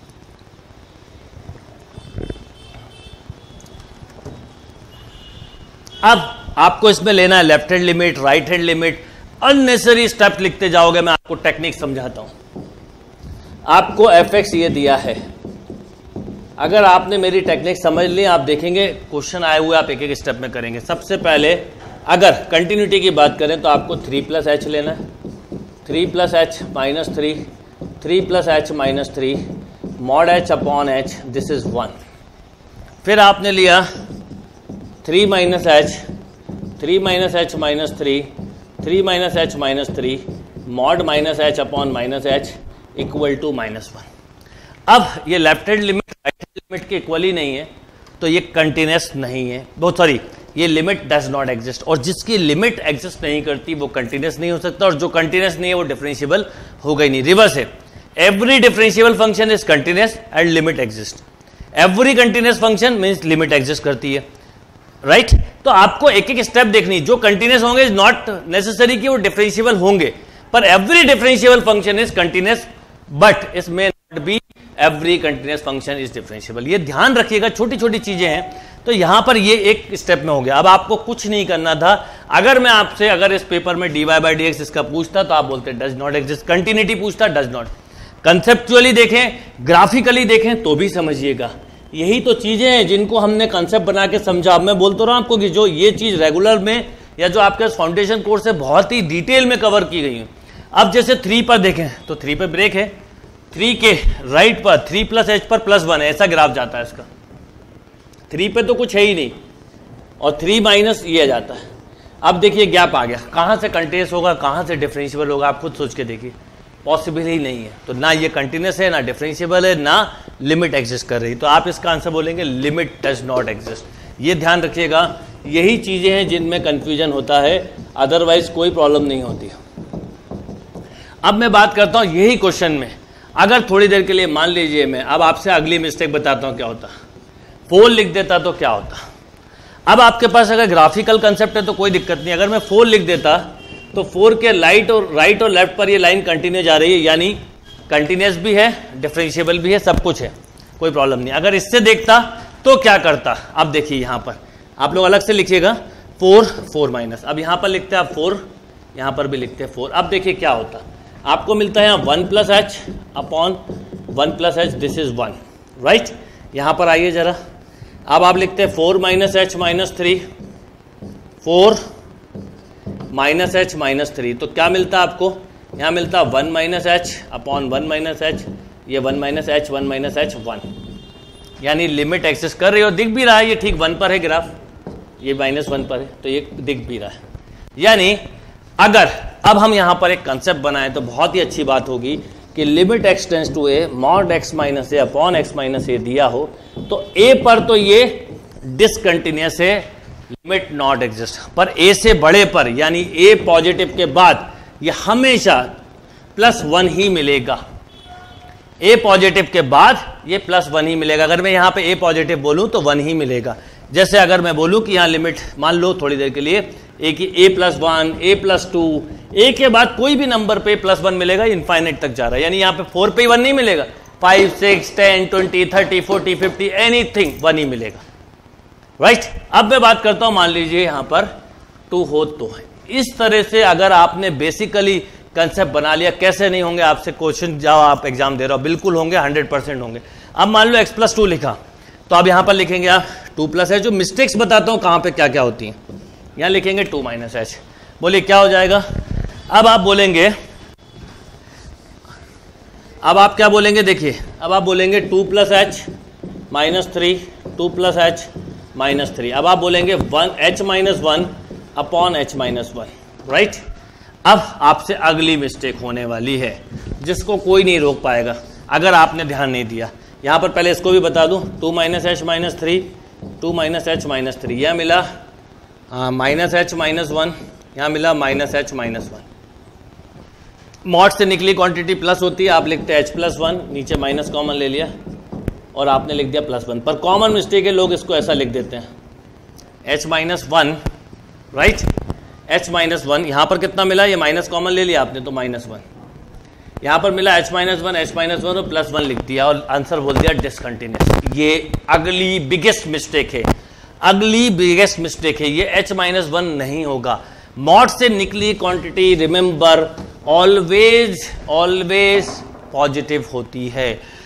अब आपको इसमें लेना है left hand limit, right hand limit. Unnecessary step लिखते जाओगे, मैं आपको टेक्निक समझाता हूं। आपको एफ एक्स ये दिया है, अगर आपने मेरी टेक्निक समझ ली, आप देखेंगे क्वेश्चन आए हुए आप एक एक स्टेप में करेंगे। सबसे पहले अगर कंटिन्यूटी की बात करें तो आपको 3+h लेना है, 3+h minus 3+h minus 3 mod h upon h, this is 1। फिर आपने लिया 3 minus h minus 3 minus 3 mod minus h upon minus h equal to -1। अब ये left hand limit right hand limit के इक्वली नहीं है, तो ये कंटिन्यूस नहीं है, बहुत सॉरी, ये लिमिट डज नॉट एग्जिस्ट। और जिसकी लिमिट एग्जिस्ट नहीं करती वो कंटिन्यूस नहीं हो सकता, और जो कंटिन्यूस नहीं है वो डिफरेंशिएबल होगा ही नहीं। रिवर्स है, every differentiable function is continuous and limit exist. Every continuous function means limit exist करती है, राइट तो आपको एक एक स्टेप देखनी। जो कंटिन्यूस होंगे इज नॉट नेसेसरी कि वो डिफरेंशिएबल होंगे, पर every differentiable function is continuous, but it may not be every continuous function is differentiable. ये ध्यान रखिएगा, छोटी छोटी चीजें हैं। तो यहां पर ये एक स्टेप में हो गया। अब आपको कुछ नहीं करना था। अगर मैं आपसे अगर इस पेपर में dy/dx इसका पूछता तो आप बोलते डज नॉट एग्जिस्ट, कंटिन्यूटी पूछता डज नॉट। कंसेप्चुअली देखें, ग्राफिकली देखें तो भी समझिएगा। यही तो चीजें हैं जिनको हमने कंसेप्ट बना के समझा। अब मैं बोलता रहा आपको कि जो ये चीज रेगुलर में या जो आपके फाउंडेशन कोर्स है बहुत ही डिटेल में कवर की गई है। अब जैसे 3 पर देखें तो 3 पे ब्रेक है, 3 के राइट पर 3+h पर +1 है, ऐसा ग्राफ जाता है इसका। 3 पे तो कुछ है ही नहीं, और 3 माइनस ये आ जाता है। अब देखिए गैप आ गया, कहाँ से कंटिन्यूस होगा, कहाँ से डिफरेंशिएबल होगा, आप खुद सोच के देखिए, पॉसिबल ही नहीं है। तो ना ये कंटिन्यूस है, ना डिफरेंशिएबल है, ना लिमिट एग्जिस्ट कर रही। तो आप इसका आंसर बोलेंगे लिमिट डज नॉट एग्जिस्ट। ये ध्यान रखिएगा, यही चीजें हैं जिनमें कंफ्यूजन होता है, अदरवाइज कोई प्रॉब्लम नहीं होती। अब मैं बात करता हूं यही क्वेश्चन में, अगर थोड़ी देर के लिए मान लीजिए मैं अब आपसे अगली मिस्टेक बताता हूं क्या होता, 4 लिख देता तो क्या होता। अब आपके पास अगर ग्राफिकल कंसेप्ट है तो कोई दिक्कत नहीं। अगर मैं 4 लिख देता तो 4 के राइट और लेफ्ट पर ये लाइन कंटिन्यू जा रही है, यानी कंटिन्यूस भी है, डिफरेंशिएबल भी है, सब कुछ है, कोई प्रॉब्लम नहीं। अगर इससे देखता तो क्या करता, अब देखिए यहां पर आप लोग अलग से लिखिएगा 4 माइनस, अब यहां पर लिखते हैं आप 4, यहां पर भी लिखते हैं 4। अब देखिए क्या होता, आपको मिलता है 1+h upon 1+h, this is 1, right. यहां पर आइए जरा, अब आप लिखते हैं 4 minus h minus 3, 4 minus h minus 3, तो क्या मिलता है आपको, यहां मिलता है 1 minus h upon 1 minus h, ये 1 माइनस h 1 माइनस h 1, यानी लिमिट एक्सेस कर रही हो, दिख भी रहा है ये ठीक 1 पर है ग्राफ, ये -1 पर है, तो ये दिख भी रहा है। यानी अगर अब हम यहां पर एक कंसेप्ट बनाएं तो बहुत ही अच्छी बात होगी कि limit x tends to a mod x minus a upon x minus a दिया हो तो a पर तो ये डिसकंटिन्यूस है, लिमिट नॉट एग्जिस्ट, पर a से बड़े पर यानी a पॉजिटिव के बाद ये हमेशा +1 ही मिलेगा। a पॉजिटिव के बाद ये +1 ही मिलेगा। अगर मैं यहां पे a पॉजिटिव बोलूं तो 1 ही मिलेगा। जैसे अगर मैं बोलूं कि यहां लिमिट मान लो थोड़ी देर के लिए a की a+1 a+2, a के बाद कोई भी नंबर पे +1 मिलेगा, इनफाइनाइट तक जा रहा है, यानी यहां पे 4 पे 1 नहीं मिलेगा, 5 6 10 20 30 40 50 एनीथिंग 1 ही मिलेगा, राइट। अब मैं बात करता हूं, मान लीजिए यहां पर 2 हो तो है। इस तरह से अगर आपने बेसिकली कंसेप्ट बना लिया, कैसे नहीं होंगे आपसे क्वेश्चन, जाओ आप एग्जाम दे रहे हो, बिल्कुल होंगे, 100% होंगे। अब मान लो x+2 लिखा, तो अब यहां पर लिखेंगे आप 2+ है। जो मिस्टेक्स बताता हूं कहां पे क्या क्या होती हैं, यहां लिखेंगे 2 माइनस h, बोलिए क्या हो जाएगा। अब आप बोलेंगे, अब आप क्या बोलेंगे, देखिए अब आप बोलेंगे 2+h माइनस 3, 2+h माइनस 3। अब आप बोलेंगे h minus 1 upon h minus 1, right. अब आपसे अगली मिस्टेक होने वाली है जिसको कोई नहीं रोक पाएगा अगर आपने ध्यान नहीं दिया। यहां पर पहले इसको भी बता दूं, 2 minus h minus 3, 2 minus h minus 3, यह मिला माइनस h माइनस 1, यहां मिला माइनस h माइनस 1। मॉड से निकली क्वांटिटी प्लस होती है, आप लिखते हैं h+1, नीचे माइनस कॉमन ले लिया और आपने लिख दिया +1, पर कॉमन मिस्टेक है, लोग इसको ऐसा लिख देते हैं h-1, राइट, h-1, यहां पर कितना मिला, ये माइनस कॉमन ले लिया आपने तो -1, यहां पर मिला h-1 और +1 लिख दिया और आंसर बोल दिया डिसकंटिन्यूस। ये अगली बिगेस्ट मिस्टेक है, अगली बिगेस्ट मिस्टेक है, ये h-1 नहीं होगा। मॉड से निकली क्वांटिटी रिमेंबर ऑलवेज पॉजिटिव होती है,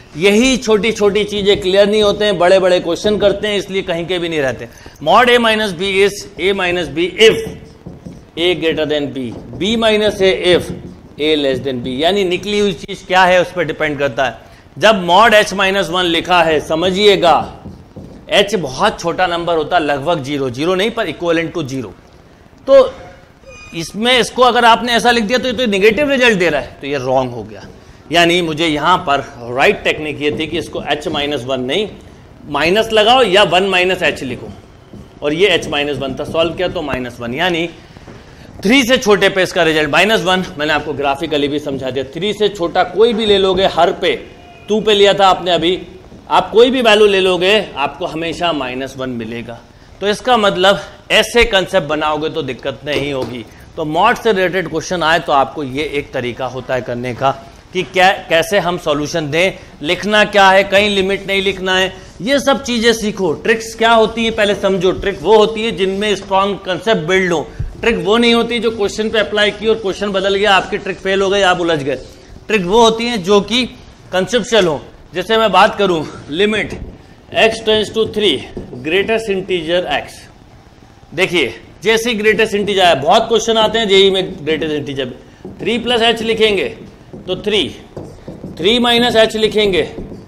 यही छोटी छोटी चीजें क्लियर नहीं होते हैं, बड़े बड़े क्वेश्चन करते हैं, इसलिए कहीं के भी नहीं रहते। Mod a minus b is a minus b if a greater than b, b minus a if a less than b. यानी निकली हुई चीज क्या है उस पर डिपेंड करता है। जब मॉड h माइनस 1 लिखा है, समझिएगा h बहुत छोटा नंबर होता है, लगभग जीरो, जीरो नहीं पर इक्वलेंट टू जीरो। तो इसमें इसको अगर आपने ऐसा लिख दिया तो नेगेटिव रिजल्ट दे रहा है, तो ये रॉन्ग हो गया। यानी मुझे यहां पर राइट टेक्निक ये थी कि इसको h माइनस 1 नहीं, माइनस लगाओ या 1 माइनस h लिखो, और ये h माइनस 1 था, सॉल्व किया तो -1। यानी 3 से छोटे पे इसका रिजल्ट -1। मैंने आपको ग्राफिकली भी समझा दिया। 3 से छोटा कोई भी ले लोगे, हर पे 2 पे लिया था आपने अभी, आप कोई भी वैल्यू ले लोगे आपको हमेशा -1 मिलेगा। तो इसका मतलब ऐसे कंसेप्ट बनाओगे तो दिक्कत नहीं होगी। तो मॉड से रिलेटेड क्वेश्चन आए तो आपको ये एक तरीका होता है करने का कि कैसे हम सॉल्यूशन दें, लिखना क्या है, कहीं लिमिट नहीं लिखना है, ये सब चीजें सीखो। ट्रिक्स क्या होती है पहले समझो। ट्रिक वो होती है जिनमें स्ट्रॉन्ग कंसेप्ट बिल्ड हो। ट्रिक वो नहीं होती जो क्वेश्चन पे अप्लाई की और क्वेश्चन बदल गया, आपकी ट्रिक फेल हो गई, आप उलझ गए। ट्रिक वो होती है जो कि कंसेप्चुअल हो। जैसे मैं बात करूं limit x tends to 3 greatest integer x, देखिए जैसे ग्रेटेस्ट इंटीजर है, बहुत क्वेश्चन आते हैं जेई में ग्रेटेस्ट इंटीजर 3 प्लस h लिखेंगे तो 3 माइनस h लिखेंगे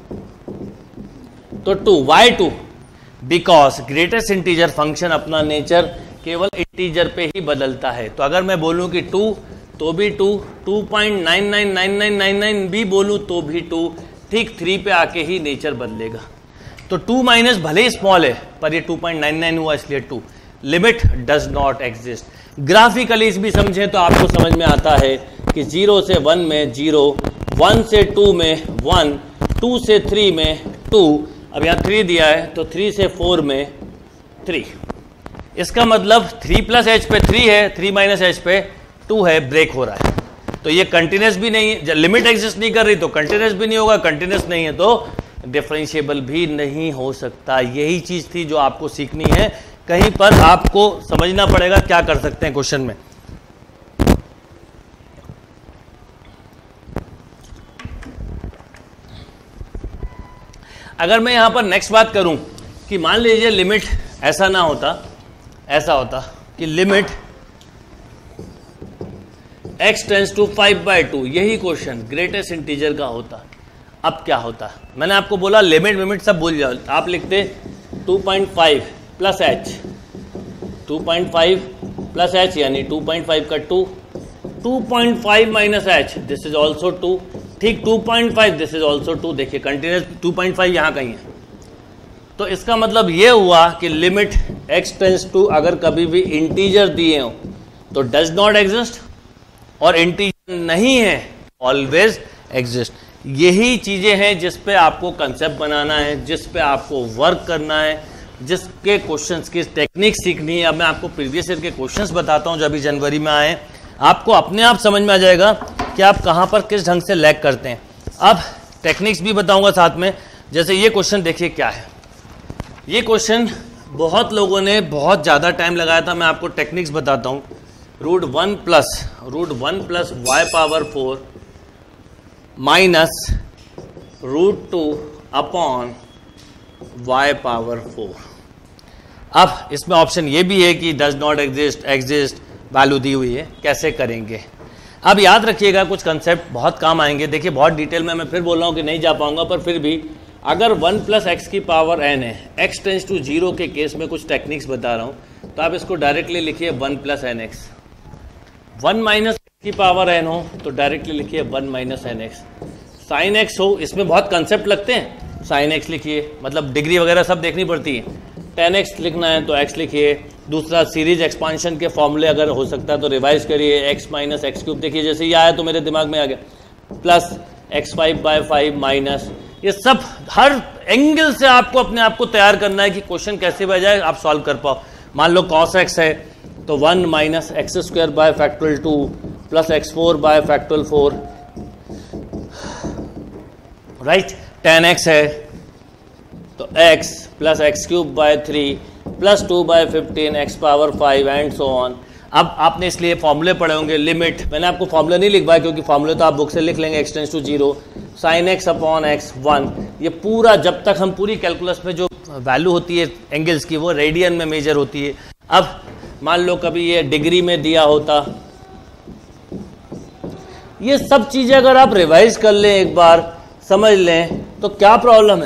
तो 2, why 2, because greatest integer function अपना नेचर केवल इंटीजर पे ही बदलता है। तो अगर मैं बोलूं कि 2 तो भी 2, 2.999999 भी बोलूं तो भी 2, ठीक 3 पे आके ही नेचर बदलेगा। तो 2 माइनस भले ही स्मॉल है पर ये 2.99 हुआ इसलिए 2। Limit does not exist. Graphically भी समझें तो आपको समझ में आता है कि 0 से 1 में 0, 1 से 2 में 1, 2 से 3 में 2, अब यहाँ 3 दिया है तो 3 से 4 में 3। इसका मतलब 3 प्लस h पे 3 है, 3 माइनस h पे 2 है, ब्रेक हो रहा है। तो ये कंटिन्यूस भी नहीं है, लिमिट एग्जिस्ट नहीं कर रही तो कंटिन्यूस भी नहीं होगा, कंटिन्यूस नहीं है तो डिफरेंशिएबल भी नहीं हो सकता। यही चीज थी जो आपको सीखनी है। कहीं पर आपको समझना पड़ेगा क्या कर सकते हैं क्वेश्चन में। अगर मैं यहां पर नेक्स्ट बात करूं कि मान लीजिए लिमिट ऐसा ना होता, ऐसा होता कि लिमिट x टेंड्स टू 5/2, यही क्वेश्चन ग्रेटेस्ट इंटीजर का होता, अब क्या होता? मैंने आपको बोला लिमिट सब भूल जाओ, आप लिखते 2.5 प्लस h, 2.5 प्लस h यानी 2.5 का 2, 2.5 minus h this is also 2, ठीक 2.5 दिस इज ऑल्सो 2। देखिए कंटिन्यूस 2.5 यहां कहीं है, तो इसका मतलब ये हुआ कि लिमिट x टेंड्स टू अगर कभी भी इंटीजर दिए हो तो डज नॉट एग्जिस्ट, और इंटीजर नहीं है ऑलवेज एग्जिस्ट। यही चीजें हैं जिस पे आपको कंसेप्ट बनाना है, जिस पे आपको वर्क करना है, जिसके क्वेश्चंस की टेक्निक सीखनी है। अब मैं आपको प्रीवियस ईयर के क्वेश्चंस बताता हूं जो अभी जनवरी में आए, आपको अपने आप समझ में आ जाएगा कि आप कहां पर किस ढंग से लैग करते हैं। अब टेक्निक्स भी बताऊंगा साथ में। जैसे ये क्वेश्चन देखिए क्या है, ये क्वेश्चन बहुत लोगों ने बहुत ज़्यादा टाइम लगाया था, मैं आपको टेक्निक्स बताता हूँ। √1 plus y power 4 minus √2 upon y power 4। अब इसमें ऑप्शन ये भी है कि डज नॉट एग्जिस्ट वैल्यू दी हुई है, कैसे करेंगे? अब याद रखिएगा कुछ कंसेप्ट बहुत काम आएंगे। देखिए बहुत डिटेल में मैं फिर बोल रहा हूँ कि नहीं जा पाऊंगा, पर फिर भी अगर 1 प्लस एक्स की पावर n है, x टेंड्स टू 0 के केस में कुछ टेक्निक्स बता रहा हूँ, तो आप इसको डायरेक्टली लिखिए 1 प्लस एन एक्स। 1 माइनस की पावर n हो तो डायरेक्टली लिखिए 1 minus n x. Sine x हो, इसमें बहुत कंसेप्ट लगते हैं, साइन एक्स लिखिए, मतलब डिग्री वगैरह सब देखनी पड़ती है। 10x लिखना है तो x लिखिए। दूसरा सीरीज एक्सपांशन के फॉर्मूले अगर हो सकता है तो रिवाइज करिए, x माइनस एक्स क्यूब। देखिए जैसे ये आया तो मेरे दिमाग में आ गया, प्लस x5/5 माइनस, ये सब हर एंगल से आपको अपने आप को तैयार करना है कि क्वेश्चन कैसे बन जाए आप सॉल्व कर पाओ। मान लो cos x है तो 1 minus x square by factorial 2 plus x4 by factorial 4, right. 10x है तो x plus x cube by 3 plus 2 by 15 x power 5 and so on. अब आपने इसलिए फॉर्मूले पढ़े होंगे। लिमिट मैंने आपको फॉर्मूला नहीं लिखवाया क्योंकि फॉर्मूले तो आप बुक से लिख लेंगे, x tends to 0 sine x upon x 1। ये पूरा जब तक हम पूरी कैलकुलस में जो वैल्यू होती है एंगल्स की वो रेडियन में मेजर होती है। अब मान लो कभी ये डिग्री में दिया होता, ये सब चीजें अगर आप रिवाइज कर लें एक बार समझ लें तो क्या प्रॉब्लम है।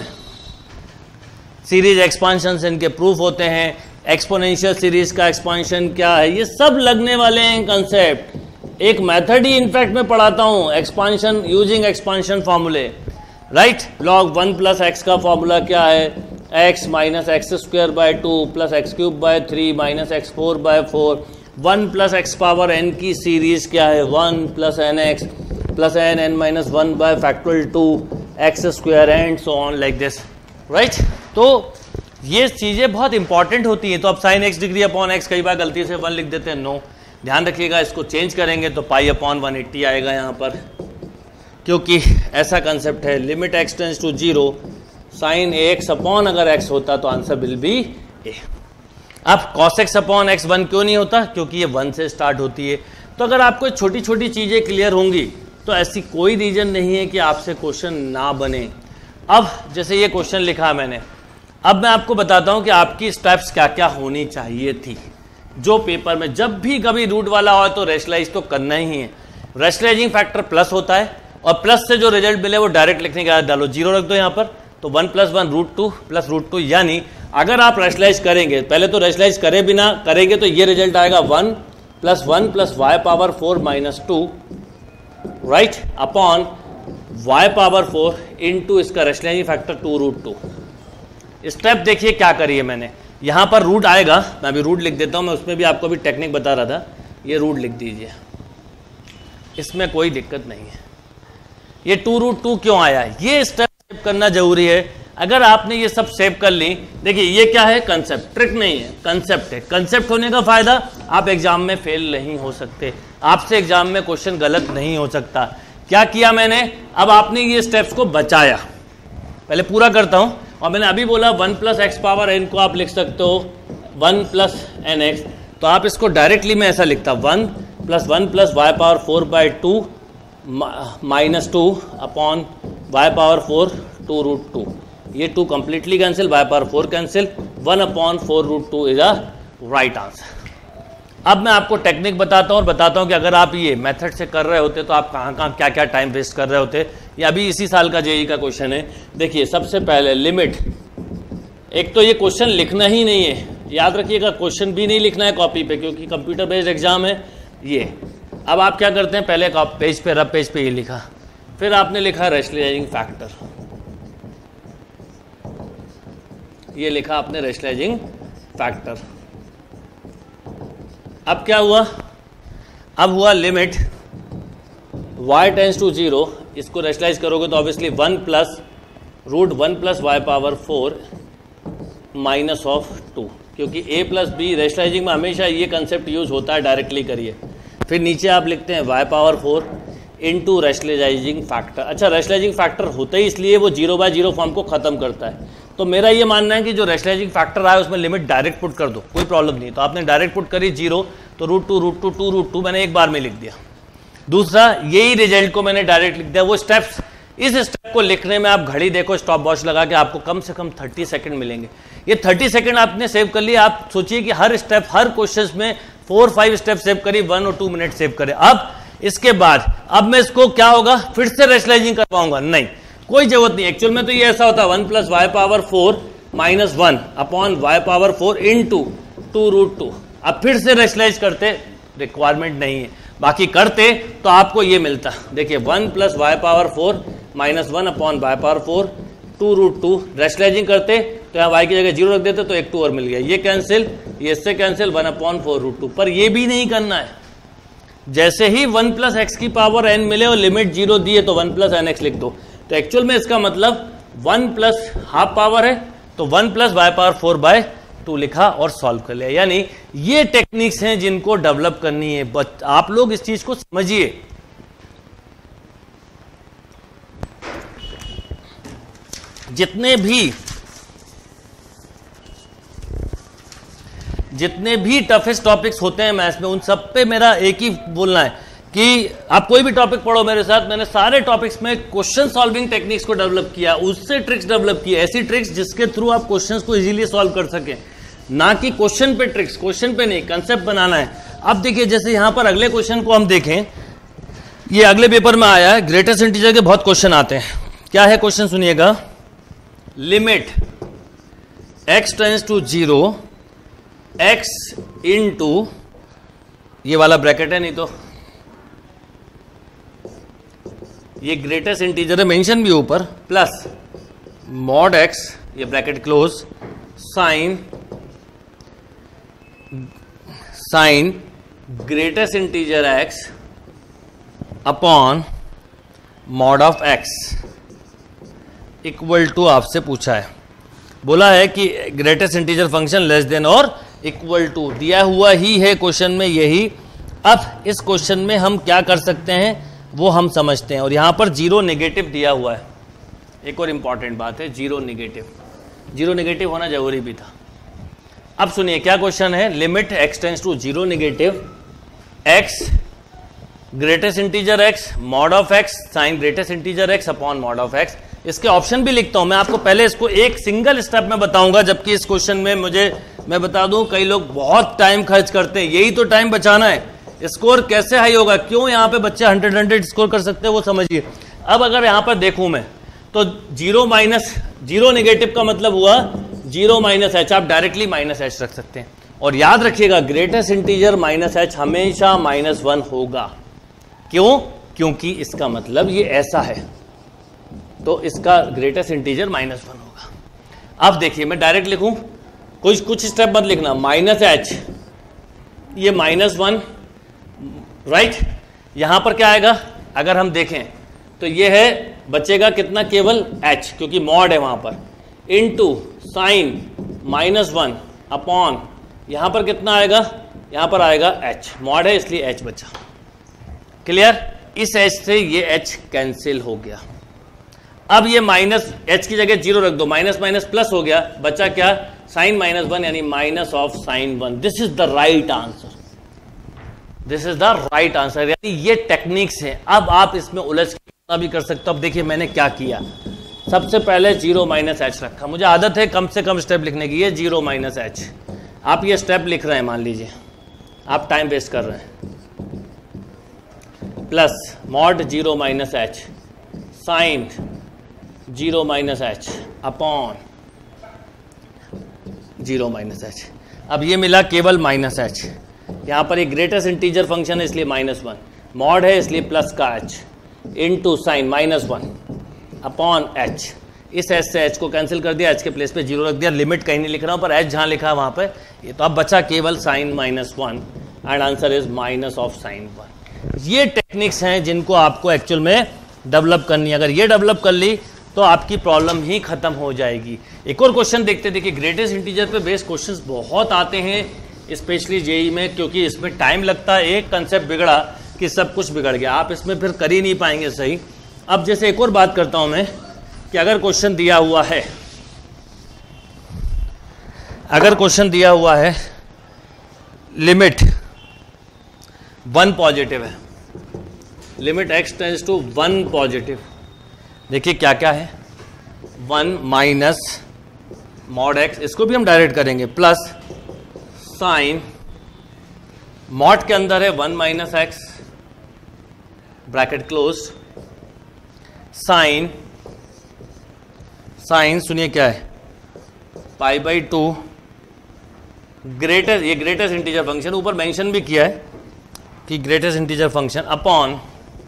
सीरीज एक्सपांशन से इनके प्रूफ होते हैं, एक्सपोनेंशियल सीरीज का एक्सपांशन क्या है, ये सब लगने वाले हैं कंसेप्ट। एक मेथड ही इनफैक्ट मैं पढ़ाता हूं, एक्सपांशन यूजिंग एक्सपांशन फॉर्मूले, राइट। log 1 प्लस एक्स का फॉर्मूला क्या है, x minus x square by 2 plus x cube by 3 minus x 4 by 4। 1 plus x power n की सीरीज क्या है, 1 plus n x plus n n minus 1 by factorial 2 x square and so on like this, right. तो ये चीजें बहुत important होती हैं। तो अब sine x degree upon x कई बार गलती से 1 लिख देते हैं, नो, ध्यान रखिएगा इसको चेंज करेंगे तो पाई अपॉन 180 आएगा यहाँ पर, क्योंकि ऐसा कंसेप्ट है limit x tends to 0 sine x upon अगर एक्स होता तो आंसर विल बी ए। अब कॉस एक्स अपॉन एक्स 1 क्यों नहीं होता, क्योंकि ये 1 से स्टार्ट होती है। तो अगर आपको छोटी छोटी चीजें क्लियर होंगी तो ऐसी कोई रीजन नहीं है कि आपसे क्वेश्चन ना बने। अब जैसे ये क्वेश्चन लिखा मैंने, अब मैं आपको बताता हूं कि आपकी स्टेप्स क्या क्या होनी चाहिए थी। जो पेपर में जब भी कभी रूट वाला हो तो रेशनलाइज तो करना ही है। रेशनलाइजिंग फैक्टर प्लस होता है और प्लस से जो रिजल्ट मिले वो डायरेक्ट लिखने के बाद डालो, 0 रख दो यहाँ पर, तो 1 प्लस 1 √2 प्लस √2। यानी अगर आप रेशनलाइज करेंगे, पहले तो रेशनलाइज करे बिना करेंगे तो ये रिजल्ट आएगा 1 plus y power 4 minus 2, right, upon y power 4 into इसका रेशनलाइजिंग फैक्टर 2√2। स्टेप देखिए क्या करिए मैंने, यहां पर रूट आएगा, मैं अभी रूट लिख देता हूं, मैं उसमें भी आपको भी टेक्निक बता रहा था, ये रूट लिख दीजिए, इसमें कोई दिक्कत नहीं है। ये 2√2 क्यों आया है, ये स्टेप सेव करना जरूरी है। अगर आपने ये सब सेव कर ली, देखिए ये क्या है, कंसेप्ट, ट्रिक नहीं है, कंसेप्ट है। कंसेप्ट होने का फायदा, आप एग्जाम में फेल नहीं हो सकते, आपसे एग्जाम में क्वेश्चन गलत नहीं हो सकता। क्या किया मैंने, अब आपने ये स्टेप्स को बचाया, पहले पूरा करता हूं। और मैंने अभी बोला 1 प्लस एक्स पावर एन को आप लिख सकते हो 1 प्लस एन एक्स, तो आप इसको डायरेक्टली मैं ऐसा लिखता 1 plus y power 4 by 2 minus 2 upon y power 4 2√2। ये 2 completely cancel, y power 4 cancel, 1 upon 4√2 is a right answer. अब मैं आपको टेक्निक बताता हूँ और बताता हूँ कि अगर आप ये मेथड से कर रहे होते तो आप कहाँ क्या क्या टाइम वेस्ट कर रहे होते। ये अभी इसी साल का जेईई का क्वेश्चन है। देखिए सबसे पहले लिमिट, एक तो ये क्वेश्चन लिखना ही नहीं है, याद रखिएगा, क्वेश्चन भी नहीं लिखना है कॉपी पे क्योंकि कंप्यूटर बेस्ड एग्जाम है ये। अब आप क्या करते हैं, पहले पेज पे रब पेज पे ये लिखा, फिर आपने लिखा रेशनलाइजिंग फैक्टर, ये लिखा आपने रेशनलाइजिंग फैक्टर। अब क्या हुआ, अब हुआ लिमिट y टेंस टू 0, इसको रेशनलाइज करोगे तो obviously 1 plus √1 plus y power 4 minus of 2, क्योंकि a प्लस b रेशनलाइजिंग में हमेशा ये कंसेप्ट यूज होता है, डायरेक्टली करिए। फिर नीचे आप लिखते हैं y power 4 into rationalising factor. अच्छा, रेशनलाइजिंग फैक्टर होता ही इसलिए वो 0/0 फॉर्म को खत्म करता है। तो मेरा ये मानना है कि जो रेशनलाइजिंग फैक्टर आया उसमें लिमिट डायरेक्ट पुट कर दो, कोई प्रॉब्लम नहीं। तो आपने डायरेक्ट पुट करी 0, तो √2 मैंने एक बार में लिख दिया। दूसरा, यही रिजल्ट को मैंने डायरेक्ट लिख दिया। वो स्टेप्स, इस स्टेप को लिखने में आप घड़ी देखो, स्टॉप वॉच लगा के, आपको कम से कम 30 सेकंड मिलेंगे। ये 30 सेकंड आपने सेव कर लिया। आप सोचिए कि हर स्टेप, हर क्वेश्चन में 4-5 स्टेप सेव करी, 1 और 2 मिनट सेव करे। अब इसके बाद अब मैं इसको क्या होगा, फिर से रेशनलाइजिंग कर पाऊंगा? नहीं, कोई जरूरत नहीं। एक्चुअल में तो ये ऐसा होता है 1 plus y power 4 minus 1 upon y power 4 into 2√2। अब फिर से रेशनलाइज करते, रिक्वायरमेंट नहीं है, बाकी करते तो आपको ये मिलता। देखिए 1 plus y power 4 minus 1 upon y power 4 2√2। Rationalising करते तो यहाँ y की जगह 0 रख देते तो एक 2 और मिल गया, ये कैंसिल, ये इससे कैंसिल, 1 अपॉन 4√2। पर ये भी नहीं करना है, जैसे ही 1 प्लस एक्स की पावर n मिले और लिमिट 0 दी है तो 1 प्लस एन एक्स लिख दो। तो एक्चुअल में इसका मतलब 1 प्लस हाफ पावर है तो 1 प्लस y पावर 4 बाय 2 लिखा और सॉल्व कर लिया। यानी ये टेक्निक्स हैं जिनको डेवलप करनी है, बट आप लोग इस चीज को समझिए। जितने भी टफेस्ट टॉपिक्स होते हैं मैथ्स में, उन सब पे मेरा एक ही बोलना है कि आप कोई भी टॉपिक पढ़ो मेरे साथ, मैंने सारे टॉपिक्स में क्वेश्चन सॉल्विंग टेक्निक्स को डेवलप किया, उससे ट्रिक्स डेवलप किए, ऐसी ट्रिक्स जिसके थ्रू आप क्वेश्चंस को इजीली सॉल्व कर सकें, ना कि क्वेश्चन पे ट्रिक्स, क्वेश्चन पे नहीं, कंसेप्ट बनाना है। अब देखिए जैसे यहां पर अगले क्वेश्चन को हम देखें, ये अगले पेपर में आया है, ग्रेटेस्ट इंटीजर के बहुत क्वेश्चन आते हैं। क्या है क्वेश्चन सुनिएगा, limit x tends to 0 x into, ये वाला ब्रैकेट है, नहीं तो ये ग्रेटेस्ट इंटीजर है, मेंशन भी ऊपर, प्लस मॉड x, ये bracket close, sine greatest integer x upon mod of x equal to, आपसे पूछा है, बोला है कि greatest integer function less than और इक्वल टू, दिया हुआ ही है क्वेश्चन में यही। अब इस क्वेश्चन में हम क्या कर सकते हैं वो हम समझते हैं, और यहां पर जीरो नेगेटिव दिया हुआ है। एक और इंपॉर्टेंट बात है, जीरो नेगेटिव होना जरूरी भी था। अब सुनिए क्या क्वेश्चन है, limit x tends to 0 negative x greatest integer x mod of x sine greatest integer x upon mod of x। इसके ऑप्शन भी लिखता हूं मैं आपको, पहले इसको एक सिंगल स्टेप में बताऊंगा, जबकि इस क्वेश्चन में मैं बता दूं कई लोग बहुत टाइम खर्च करते हैं, यही तो टाइम बचाना है। स्कोर कैसे हाई होगा, क्यों यहां पे बच्चे 100 स्कोर कर सकते हैं वो समझिए। अब अगर यहां पर देखूं मैं तो 0 नेगेटिव का मतलब हुआ 0 माइनस एच, आप डायरेक्टली माइनस एच रख सकते हैं। और याद रखिएगा ग्रेटेस्ट इंटीजर माइनस एच हमेशा -1 होगा। क्यों? क्योंकि इसका मतलब ये ऐसा है, तो इसका ग्रेटेस्ट इंटीजर -1 होगा। अब देखिए मैं डायरेक्ट लिखूं, कुछ स्टेप मत लिखना, माइनस एच, ये -1, राइट। यहां पर क्या आएगा, अगर हम देखें तो ये है, बचेगा कितना, केवल h, क्योंकि मॉड है वहां पर, इनटू साइन -1 अपॉन, यहां पर कितना आएगा, यहां पर आएगा h, मॉड है इसलिए h बचा। क्लियर? इस h से ये h कैंसिल हो गया। अब ये माइनस h की जगह 0 रख दो, माइनस माइनस प्लस हो गया, बचा क्या, साइन -1 यानी minus of sine 1। This is the right answer, this is the right answer, यानी ये टेक्निक्स है। अब आप इसमें उलझ के भी कर सकते हो। अब देखिए मैंने क्या किया, सबसे पहले 0 माइनस एच रखा, मुझे आदत है कम से कम स्टेप लिखने की, ये 0 माइनस एच, आप ये स्टेप लिख रहे हैं, मान लीजिए आप टाइम वेस्ट कर रहे हैं, plus mod 0 minus h sine 0 minus h upon 0 minus h. अब ये मिला केवल माइनस एच, यहाँ पर एक ग्रेटेस्ट इंटीजर फंक्शन है इसलिए -1, मॉड है इसलिए प्लस का h into sine -1 upon h। इस h से h को कैंसिल कर दिया, h के प्लेस पे 0 रख दिया, लिमिट कहीं नहीं लिख रहा हूँ पर h जहाँ लिखा है वहाँ पे ये, तो अब बचा केवल sine -1 and answer is minus of sine 1। ये टेक्निक्स हैं जिनको आपको एक्चुअल में डेवलप करनी है। अगर ये डेवलप कर ली तो आपकी प्रॉब्लम ही खत्म हो जाएगी। एक और क्वेश्चन देखते, देखिए ग्रेटेस्ट इंटीजर पे बेस्ड क्वेश्चंस बहुत आते हैं स्पेशली जेई में, क्योंकि इसमें टाइम लगता है, एक कंसेप्ट बिगड़ा कि सब कुछ बिगड़ गया, आप इसमें फिर कर ही नहीं पाएंगे सही। अब जैसे एक और बात करता हूं मैं कि अगर क्वेश्चन दिया हुआ है, अगर क्वेश्चन दिया हुआ है लिमिट 1 पॉजिटिव है, limit x tends to 1 positive, देखिए क्या क्या है, 1 माइनस मॉड x, इसको भी हम डायरेक्ट करेंगे, प्लस साइन मॉड के अंदर है 1 minus x bracket close, sine सुनिए क्या है, π/2 ग्रेटेस्ट, ये ग्रेटेस्ट इंटीजर फंक्शन, ऊपर मेंशन भी किया है कि greatest integer function upon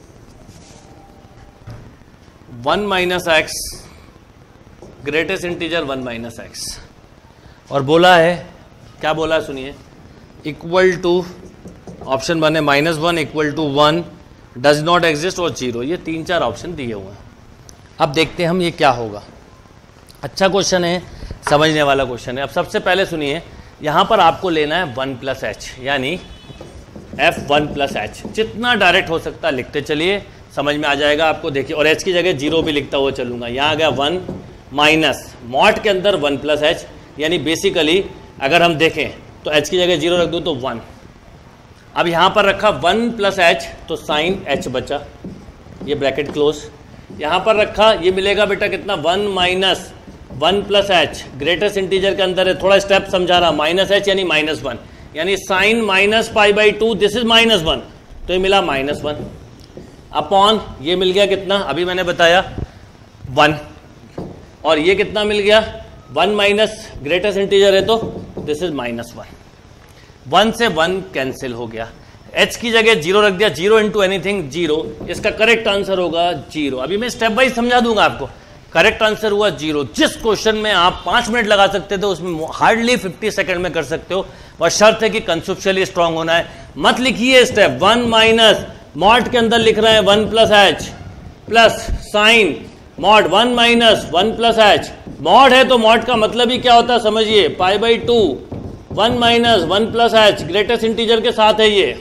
1 minus x greatest integer 1 minus x, और बोला है, क्या बोला है सुनिए, इक्वल टू, ऑप्शन 1 है -1 equal to 1 does not exist और 0, ये 3-4 ऑप्शन दिए हुए हैं। अब देखते हैं हम ये क्या होगा। अच्छा क्वेश्चन है, समझने वाला क्वेश्चन है। अब सबसे पहले सुनिए, यहां पर आपको लेना है 1 प्लस एच, यानी f1 प्लस एच, जितना डायरेक्ट हो सकता है लिखते चलिए, समझ में आ जाएगा आपको। देखिए, और h की जगह 0 भी लिखता हुआ चलूंगा, यहाँ आ गया 1 माइनस मॉड के अंदर 1 प्लस एच, यानी बेसिकली अगर हम देखें तो h की जगह 0 रख दूँ तो 1। अब यहां पर रखा 1 प्लस एच, तो साइन एच बचा, ये ब्रैकेट क्लोज। यहां पर रखा, ये मिलेगा बेटा कितना, 1 minus 1 plus h, greatest integer के अंदर है, थोड़ा स्टेप समझा रहा, माइनस एच यानी -1, यानी sine minus pi by 2, this is -1, तो ये मिला -1 अपॉन, ये मिल गया कितना, अभी मैंने बताया 1, और ये कितना मिल गया, 1 माइनस ग्रेटेस्ट इंटीजर है तो दिस इज -1, 1 से 1 कैंसिल हो गया, h की जगह 0 रख दिया, 0 इंटू एनीथिंग 0, इसका करेक्ट आंसर होगा 0। अभी मैं स्टेप वाइज समझा दूंगा आपको। करेक्ट आंसर हुआ 0। जिस क्वेश्चन में आप 5 मिनट लगा सकते थे उसमें हार्डली 50 सेकंड में कर सकते हो, और शर्त है कि कंसेप्चुअली स्ट्रांग होना है। मत लिखिए स्टेप 1 माइनस मॉड के अंदर लिख रहे हैं 1 plus h plus sine mod 1 minus 1 plus h, mod है तो मॉड का मतलब ही क्या होता है समझिए, pi by 2, 1 minus 1 plus h greatest integer के साथ है ये,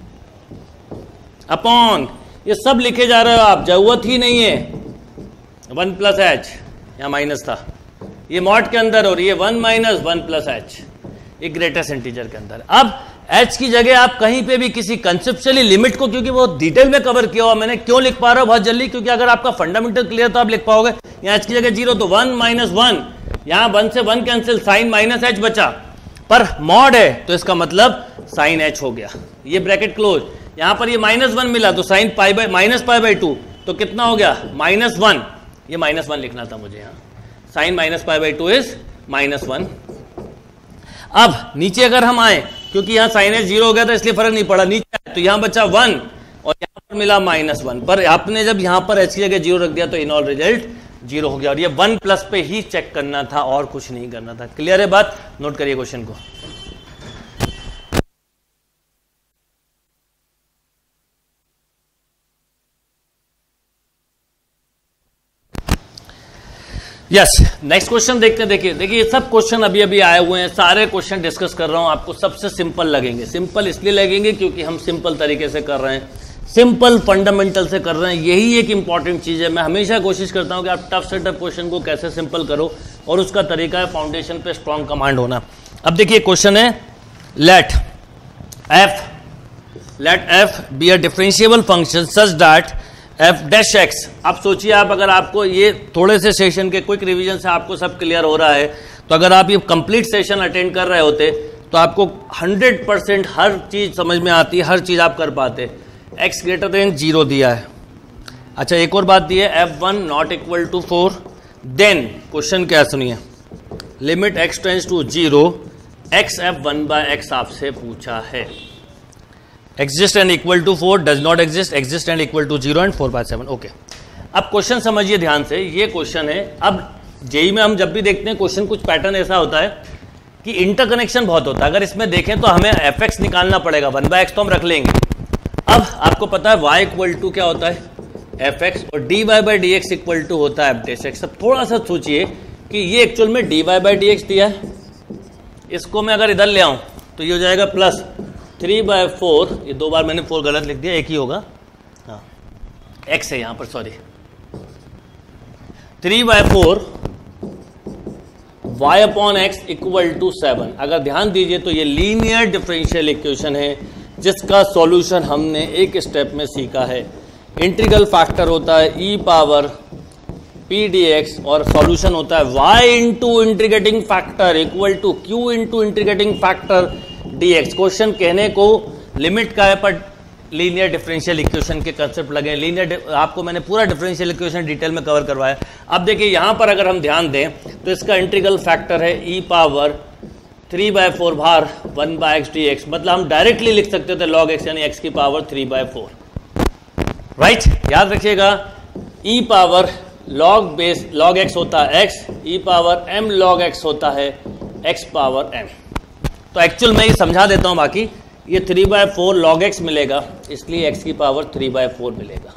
अपॉन, ये सब लिखे जा रहे हो आप, जरूरत ही नहीं है, 1 प्लस एच, यहां माइनस था, ये मॉड के अंदर हो रही है 1 माइनस 1 प्लस एच, ये ग्रेटेस्ट इंटीजर के अंदर। अब एच की जगह आप कहीं पे भी किसी कंसेप्चुअली लिमिट को, क्योंकि वो डिटेल में कवर किया हुआ, मैंने क्यों लिख पा रहा हूं बहुत जल्दी, क्योंकि अगर आपका फंडामेंटल क्लियर तो आप लिख पाओगे। यहाँ एच की जगह 0 तो 1 माइनस 1, यहां 1 से 1 कैंसिल, साइन माइनस एच बचा, पर मॉड है तो इसका मतलब साइन एच हो गया, ये ब्रैकेट क्लोज। यहां पर ये -1 मिला तो साइन पाई बाई -π/2, तो कितना हो गया -1, ये -1 लिखना था मुझे, यहां साइन -π/2 इज -1। अब नीचे अगर हम आए, क्योंकि यहां साइन एच 0 हो गया था इसलिए फर्क नहीं पड़ा, नीचे तो यहां बचा 1 और यहां पर मिला -1, पर आपने जब यहां पर एच की जगह 0 रख दिया तो इन ऑल रिजल्ट 0 हो गया, और ये 1 प्लस पे ही चेक करना था और कुछ नहीं करना था। क्लियर है बात? नोट करिए क्वेश्चन को। यस, नेक्स्ट क्वेश्चन देखते हैं। देखिए ये सब क्वेश्चन अभी अभी आए हुए हैं, सारे क्वेश्चन डिस्कस कर रहा हूं, आपको सबसे सिंपल लगेंगे। सिंपल इसलिए लगेंगे क्योंकि हम सिंपल तरीके से कर रहे हैं, सिंपल फंडामेंटल से कर रहे हैं, यही एक इंपॉर्टेंट चीज है। मैं हमेशा कोशिश करता हूं कि आप टफ से टफ क्वेश्चन को कैसे सिंपल करो, और उसका तरीका है फाउंडेशन पे स्ट्रॉन्ग कमांड होना। अब देखिए क्वेश्चन है, let f be a differentiable function such that f dash x. आप सोचिए, आप अगर आपको ये थोड़े से सेशन के क्विक रिवीजन से आपको सब क्लियर हो रहा है, तो अगर आप ये कंप्लीट सेशन अटेंड कर रहे होते तो आपको 100% हर चीज समझ में आती है, हर चीज आप कर पाते। x ग्रेटर देन 0 दिया है। अच्छा, एक और बात दी है, f1 not equal to 4, then question क्या सुनिए, limit x tends to 0 x f1 by x आपसे पूछा है। exist and equal to 4 does not exist and equal to 0 and 4/7। Okay, अब क्वेश्चन समझिए ध्यान से, ये क्वेश्चन है। अब जेई में हम जब भी देखते हैं क्वेश्चन, कुछ पैटर्न ऐसा होता है कि इंटरकनेक्शन बहुत होता है। अगर इसमें देखें तो हमें fx निकालना पड़ेगा, 1/x तो हम रख लेंगे। अब आपको पता है y इक्वल टू क्या होता है, fx, और dy/dx इक्वल टू होता है f'। अब थोड़ा सा सोचिए कि ये एक्चुअल में dy/dx दिया है, इसको मैं अगर इधर ले आऊं तो ये हो जाएगा प्लस 3/4, ये 2 बार मैंने 4 गलत लिख दिया, एक ही होगा, हाँ x है यहां पर, sorry, 3/4 y upon x equal to 7। अगर ध्यान दीजिए तो ये लीनियर डिफरेंशियल इक्वेशन है जिसका सॉल्यूशन हमने एक स्टेप में सीखा है। इंटीग्रल फैक्टर होता है e पावर p dx, और सॉल्यूशन होता है y into integrating factor equal to q into integrating factor dx। Question कहने को लिमिट का है, पर लीनियर डिफरेंशियल इक्वेशन के कंसेप्ट लगे। लीनियर, आपको मैंने पूरा डिफरेंशियल इक्वेशन डिटेल में कवर करवाया। अब देखिए यहां पर अगर हम ध्यान दें तो इसका इंटीग्रल फैक्टर है e पावर 3/4 भार 1/x dx, मतलब हम डायरेक्टली लिख सकते थे log x, यानी x की पावर 3/4, राइट। याद रखिएगा, e पावर log x होता है x, e power m log x होता है x पावर m। तो एक्चुअल मैं ये समझा देता हूं, बाकी ये 3/4 log x मिलेगा, इसलिए x की पावर 3/4 मिलेगा।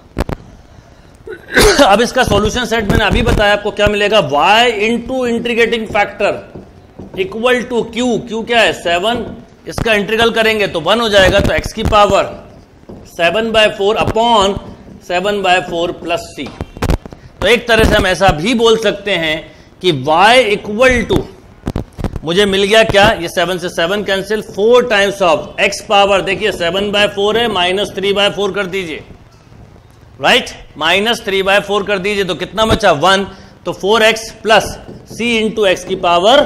अब इसका सॉल्यूशन सेट मैंने अभी बताया आपको क्या मिलेगा, y into integrating factor equal to q क्या है 7, इसका इंटीग्रल करेंगे तो 1 हो जाएगा, तो x की पावर 7/4 अपॉन 7/4 प्लस c। तो एक तरह से हम ऐसा भी बोल सकते हैं कि y इक्वल टू मुझे मिल गया क्या, ये 7 से 7 cancel, 4 times of x power, देखिए 7/4 है, -3/4 कर दीजिए, राइट, -3/4 कर दीजिए, तो कितना बचा 1, तो 4x plus c into x की पावर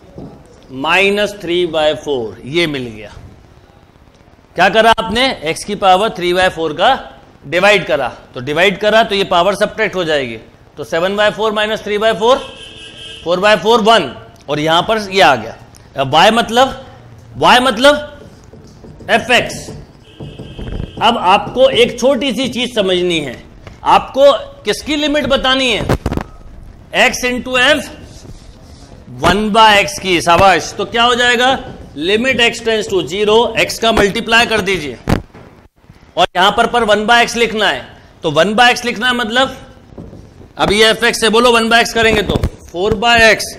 -3/4, ये मिल गया। क्या करा आपने, x की पावर 3/4 का डिवाइड करा, तो डिवाइड करा तो ये पावर सब्ट्रैक्ट हो जाएगी, तो 7/4 -3/4, 4/4 1, और यहां पर ये आ गया। अब y मतलब fx। अब आपको एक छोटी सी चीज समझनी है, आपको किसकी लिमिट बतानी है, x इंटू एफ 1/x की, शाबाश। तो क्या हो जाएगा, limit x tends to 0, x का मल्टीप्लाई कर दीजिए, और यहां पर 1/x लिखना है, तो 1/x लिखना है, मतलब अब ये fx से बोलो 1/x करेंगे तो 4/x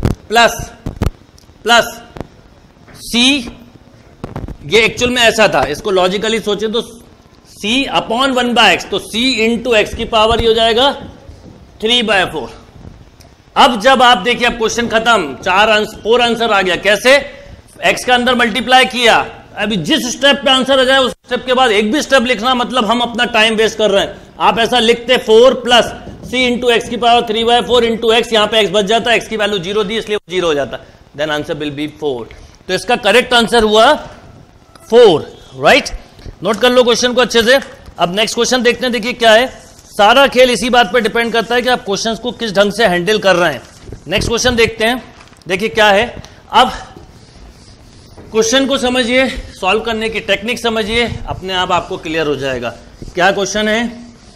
प्लस c, ये एक्चुअल में ऐसा था, इसको लॉजिकली सोचे तो c अपॉन 1/x, तो c इंटू एक्स की पावर ये हो जाएगा 3/4। अब जब आप देखिए, अब क्वेश्चन खत्म, 4 आंसर आ गया, कैसे, x का अंदर मल्टीप्लाई किया, अभी जिस स्टेप पे आंसर आ जाए उस स्टेप के बाद एक भी स्टेप लिखना, मतलब हम अपना टाइम वेस्ट कर रहे हैं। आप ऐसा लिखते 4 प्लस c इंटू एक्स की पावर 3/4 इंटू एक्स, यहां पे x बच जाता, x की वैल्यू 0 दी इसलिए 0 हो जाता, देन आंसर विल बी 4। तो इसका करेक्ट आंसर हुआ 4, राइट। नोट कर लो क्वेश्चन को अच्छे से। अब नेक्स्ट क्वेश्चन देखते हैं, देखिए क्या है, सारा खेल इसी बात पर डिपेंड करता है कि आप क्वेश्चंस को किस ढंग से हैंडल कर रहे हैं। नेक्स्ट क्वेश्चन देखते हैं, देखिए क्या है। अब क्वेश्चन को समझिए, सॉल्व करने की टेक्निक समझिए, अपने आप आपको क्लियर हो जाएगा। क्या क्वेश्चन है,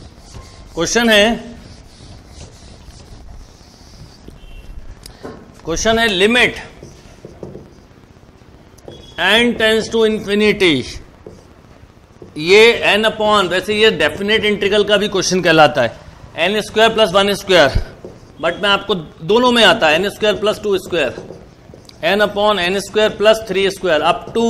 क्वेश्चन है limit n tends to infinity, ये n अपॉन, वैसे ये डेफिनेट इंटीग्रल का भी क्वेश्चन कहलाता है, n² + 1², बट मैं आपको दोनों में आता है, n² + 2², n upon n² + 3² up to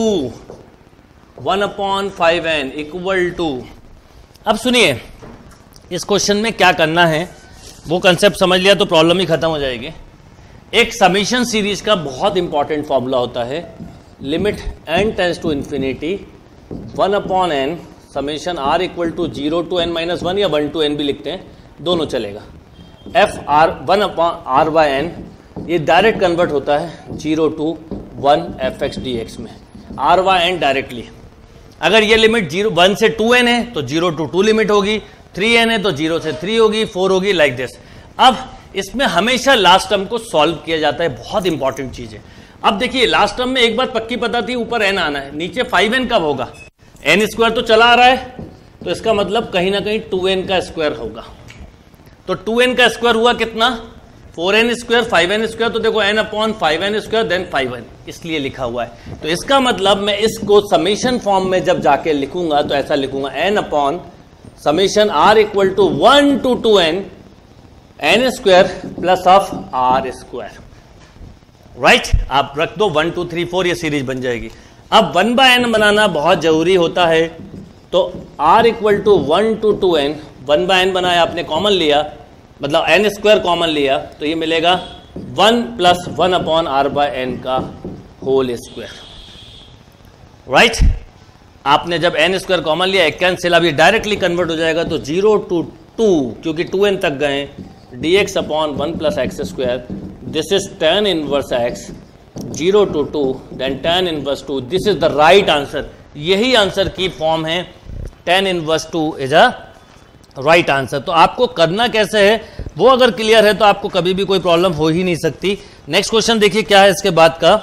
1/5n equal to. अब सुनिए, इस क्वेश्चन में क्या करना है, वो कंसेप्ट समझ लिया तो प्रॉब्लम ही खत्म हो जाएगी। एक समीशन सीरीज का बहुत इंपॉर्टेंट फॉर्मूला होता है, limit n tends to infinity 1/n summation r equal to 0 to n - 1 या 1 to n भी लिखते हैं, दोनों चलेगा। f r 1/r/n, ये डायरेक्ट कन्वर्ट होता है 0 to 1 fx dx में, r/n डायरेक्टली। अगर ये लिमिट 1 से 2n है तो 0 to 2 लिमिट होगी, 3n है तो 0 से 3 होगी, 4 होगी, लाइक दिस। अब इसमें हमेशा लास्ट टर्म को सॉल्व किया जाता है, बहुत इंपॉर्टेंट चीज है। अब देखिए, लास्ट टर्म में एक बात पक्की पता थी, ऊपर n आना है, नीचे 5n कब होगा, n² तो चला आ रहा है, तो इसका मतलब कहीं ना कहीं 2n का स्क्वायर होगा। तो 2n का स्क्वायर हुआ कितना, 4n², 5n², तो देखो n/5n² देन 5n, इसलिए लिखा हुआ है। तो इसका मतलब मैं इसको समेशन फॉर्म में जब जाके लिखूंगा तो ऐसा लिखूंगा, n/समेशन r equal to 1 to 2n n² plus of r², right. आप रख दो 1 2 3 4, ये सीरीज बन जाएगी। अब 1/n बनाना बहुत जरूरी होता है, तो r equal to 1 to 2n, 1/n बनाया आपने, कॉमन लिया, मतलब n² कॉमन लिया, तो ये मिलेगा 1 + 1/r/n का होल स्क्वायर, राइट। आपने जब n² कॉमन लिया, एक कैंसिल, अब ये डायरेक्टली कन्वर्ट हो जाएगा, तो 0 to 2, क्योंकि 2n तक गए, dx/1 + x², this is tan inverse x, 0 to 2, then tan inverse 2, this is the right answer. यही आंसर की फॉर्म है, tan inverse 2 is a right answer. तो आपको करना कैसे है, वो अगर क्लियर है तो आपको कभी भी कोई प्रॉब्लम हो ही नहीं सकती। नेक्स्ट क्वेश्चन देखिए क्या है इसके बाद का,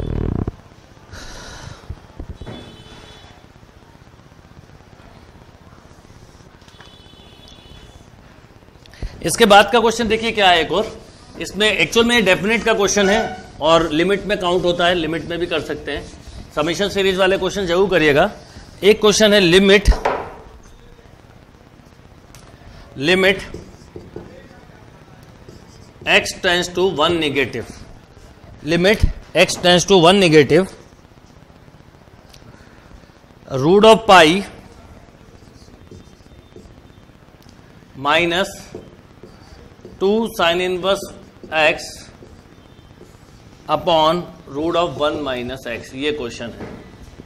इसके बाद का क्वेश्चन देखिए क्या है एक और। इसमें एक्चुअल में डेफिनेट का क्वेश्चन है और लिमिट में काउंट होता है, लिमिट में भी कर सकते हैं। समेशन सीरीज वाले क्वेश्चन जरूर करिएगा। एक क्वेश्चन है limit x tends to 1 negative, limit x tends to 1 negative root of pi minus 2 sin inverse x upon root of 1 minus x, ये क्वेश्चन है।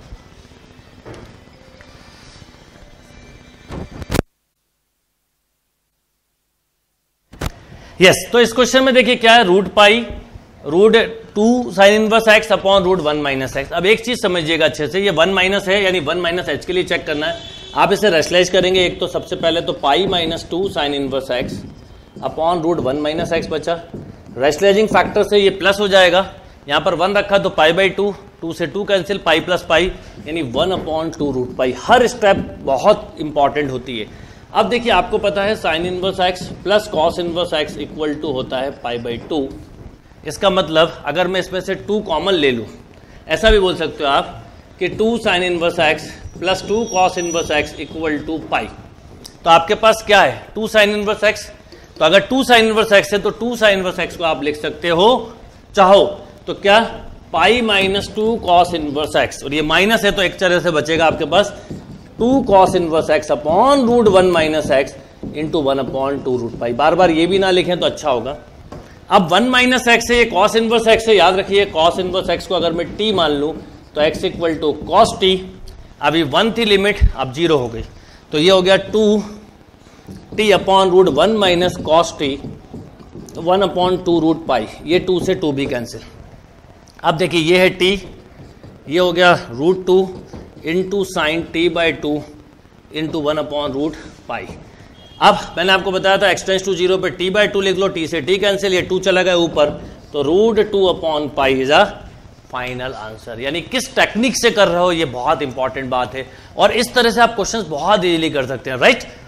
यस तो इस क्वेश्चन में देखिए क्या है, root pi root 2 sine inverse x upon root 1 minus x. अब एक चीज समझिएगा अच्छे से, ये 1 माइनस है यानी 1 माइनस एच के लिए चेक करना है। आप इसे रेशलाइज करेंगे, एक तो सबसे पहले तो pi minus 2 sine inverse x upon root 1 minus x बचा। रेशलाइजिंग फैक्टर से ये प्लस हो जाएगा, यहाँ पर 1 रखा तो पाई बाई 2, 2 से 2 कैंसिल, पाई प्लस पाई यानी 1 अपॉन 2 रूट पाई। हर स्टेप बहुत इंपॉर्टेंट होती है। अब देखिए आपको पता है sine inverse x plus cos inverse x equal to होता है पाई बाई 2। इसका मतलब अगर मैं इसमें से 2 कॉमन ले लूं, ऐसा भी बोल सकते हो आप कि 2 sine inverse x plus 2 cos inverse x equal to pi. तो आपके पास क्या है, 2 साइन इनवर्स एक्स। तो अगर 2 साइन इनवर्स एक्स है तो 2 साइन इनवर्स एक्स को आप लिख सकते हो चाहो तो क्या, pi minus 2 cos inverse x, और ये माइनस है तो एक तरह से बचेगा आपके पास 2 cos inverse x upon root 1 minus x into 1 upon 2 root pi. बार बार ये भी ना लिखें तो अच्छा होगा। अब 1 माइनस एक्स है, ये कॉस इनवर्स एक्स है, याद रखिए कॉस इनवर्स एक्स को अगर मैं टी मान लूं तो x equal to cos t. अभी 1 थी लिमिट, अब 0 हो गई, तो ये हो गया 2 t upon root 1 minus cos t 1 upon 2 root pi. ये 2 से 2 भी कैंसिल। अब देखिए ये है टी, ये हो गया root 2 into sine t by 2 into 1 upon root pi. अब मैंने आपको बताया था एक्सटेंस टू 0 पे टी बाई 2 लिख लो, टी से टी कैंसिल, ये 2 चला गया ऊपर, तो root 2 upon pi is a final answer. यानी किस टेक्निक से कर रहे हो ये बहुत इंपॉर्टेंट बात है, और इस तरह से आप क्वेश्चंस बहुत इजीली कर सकते हैं, राइट।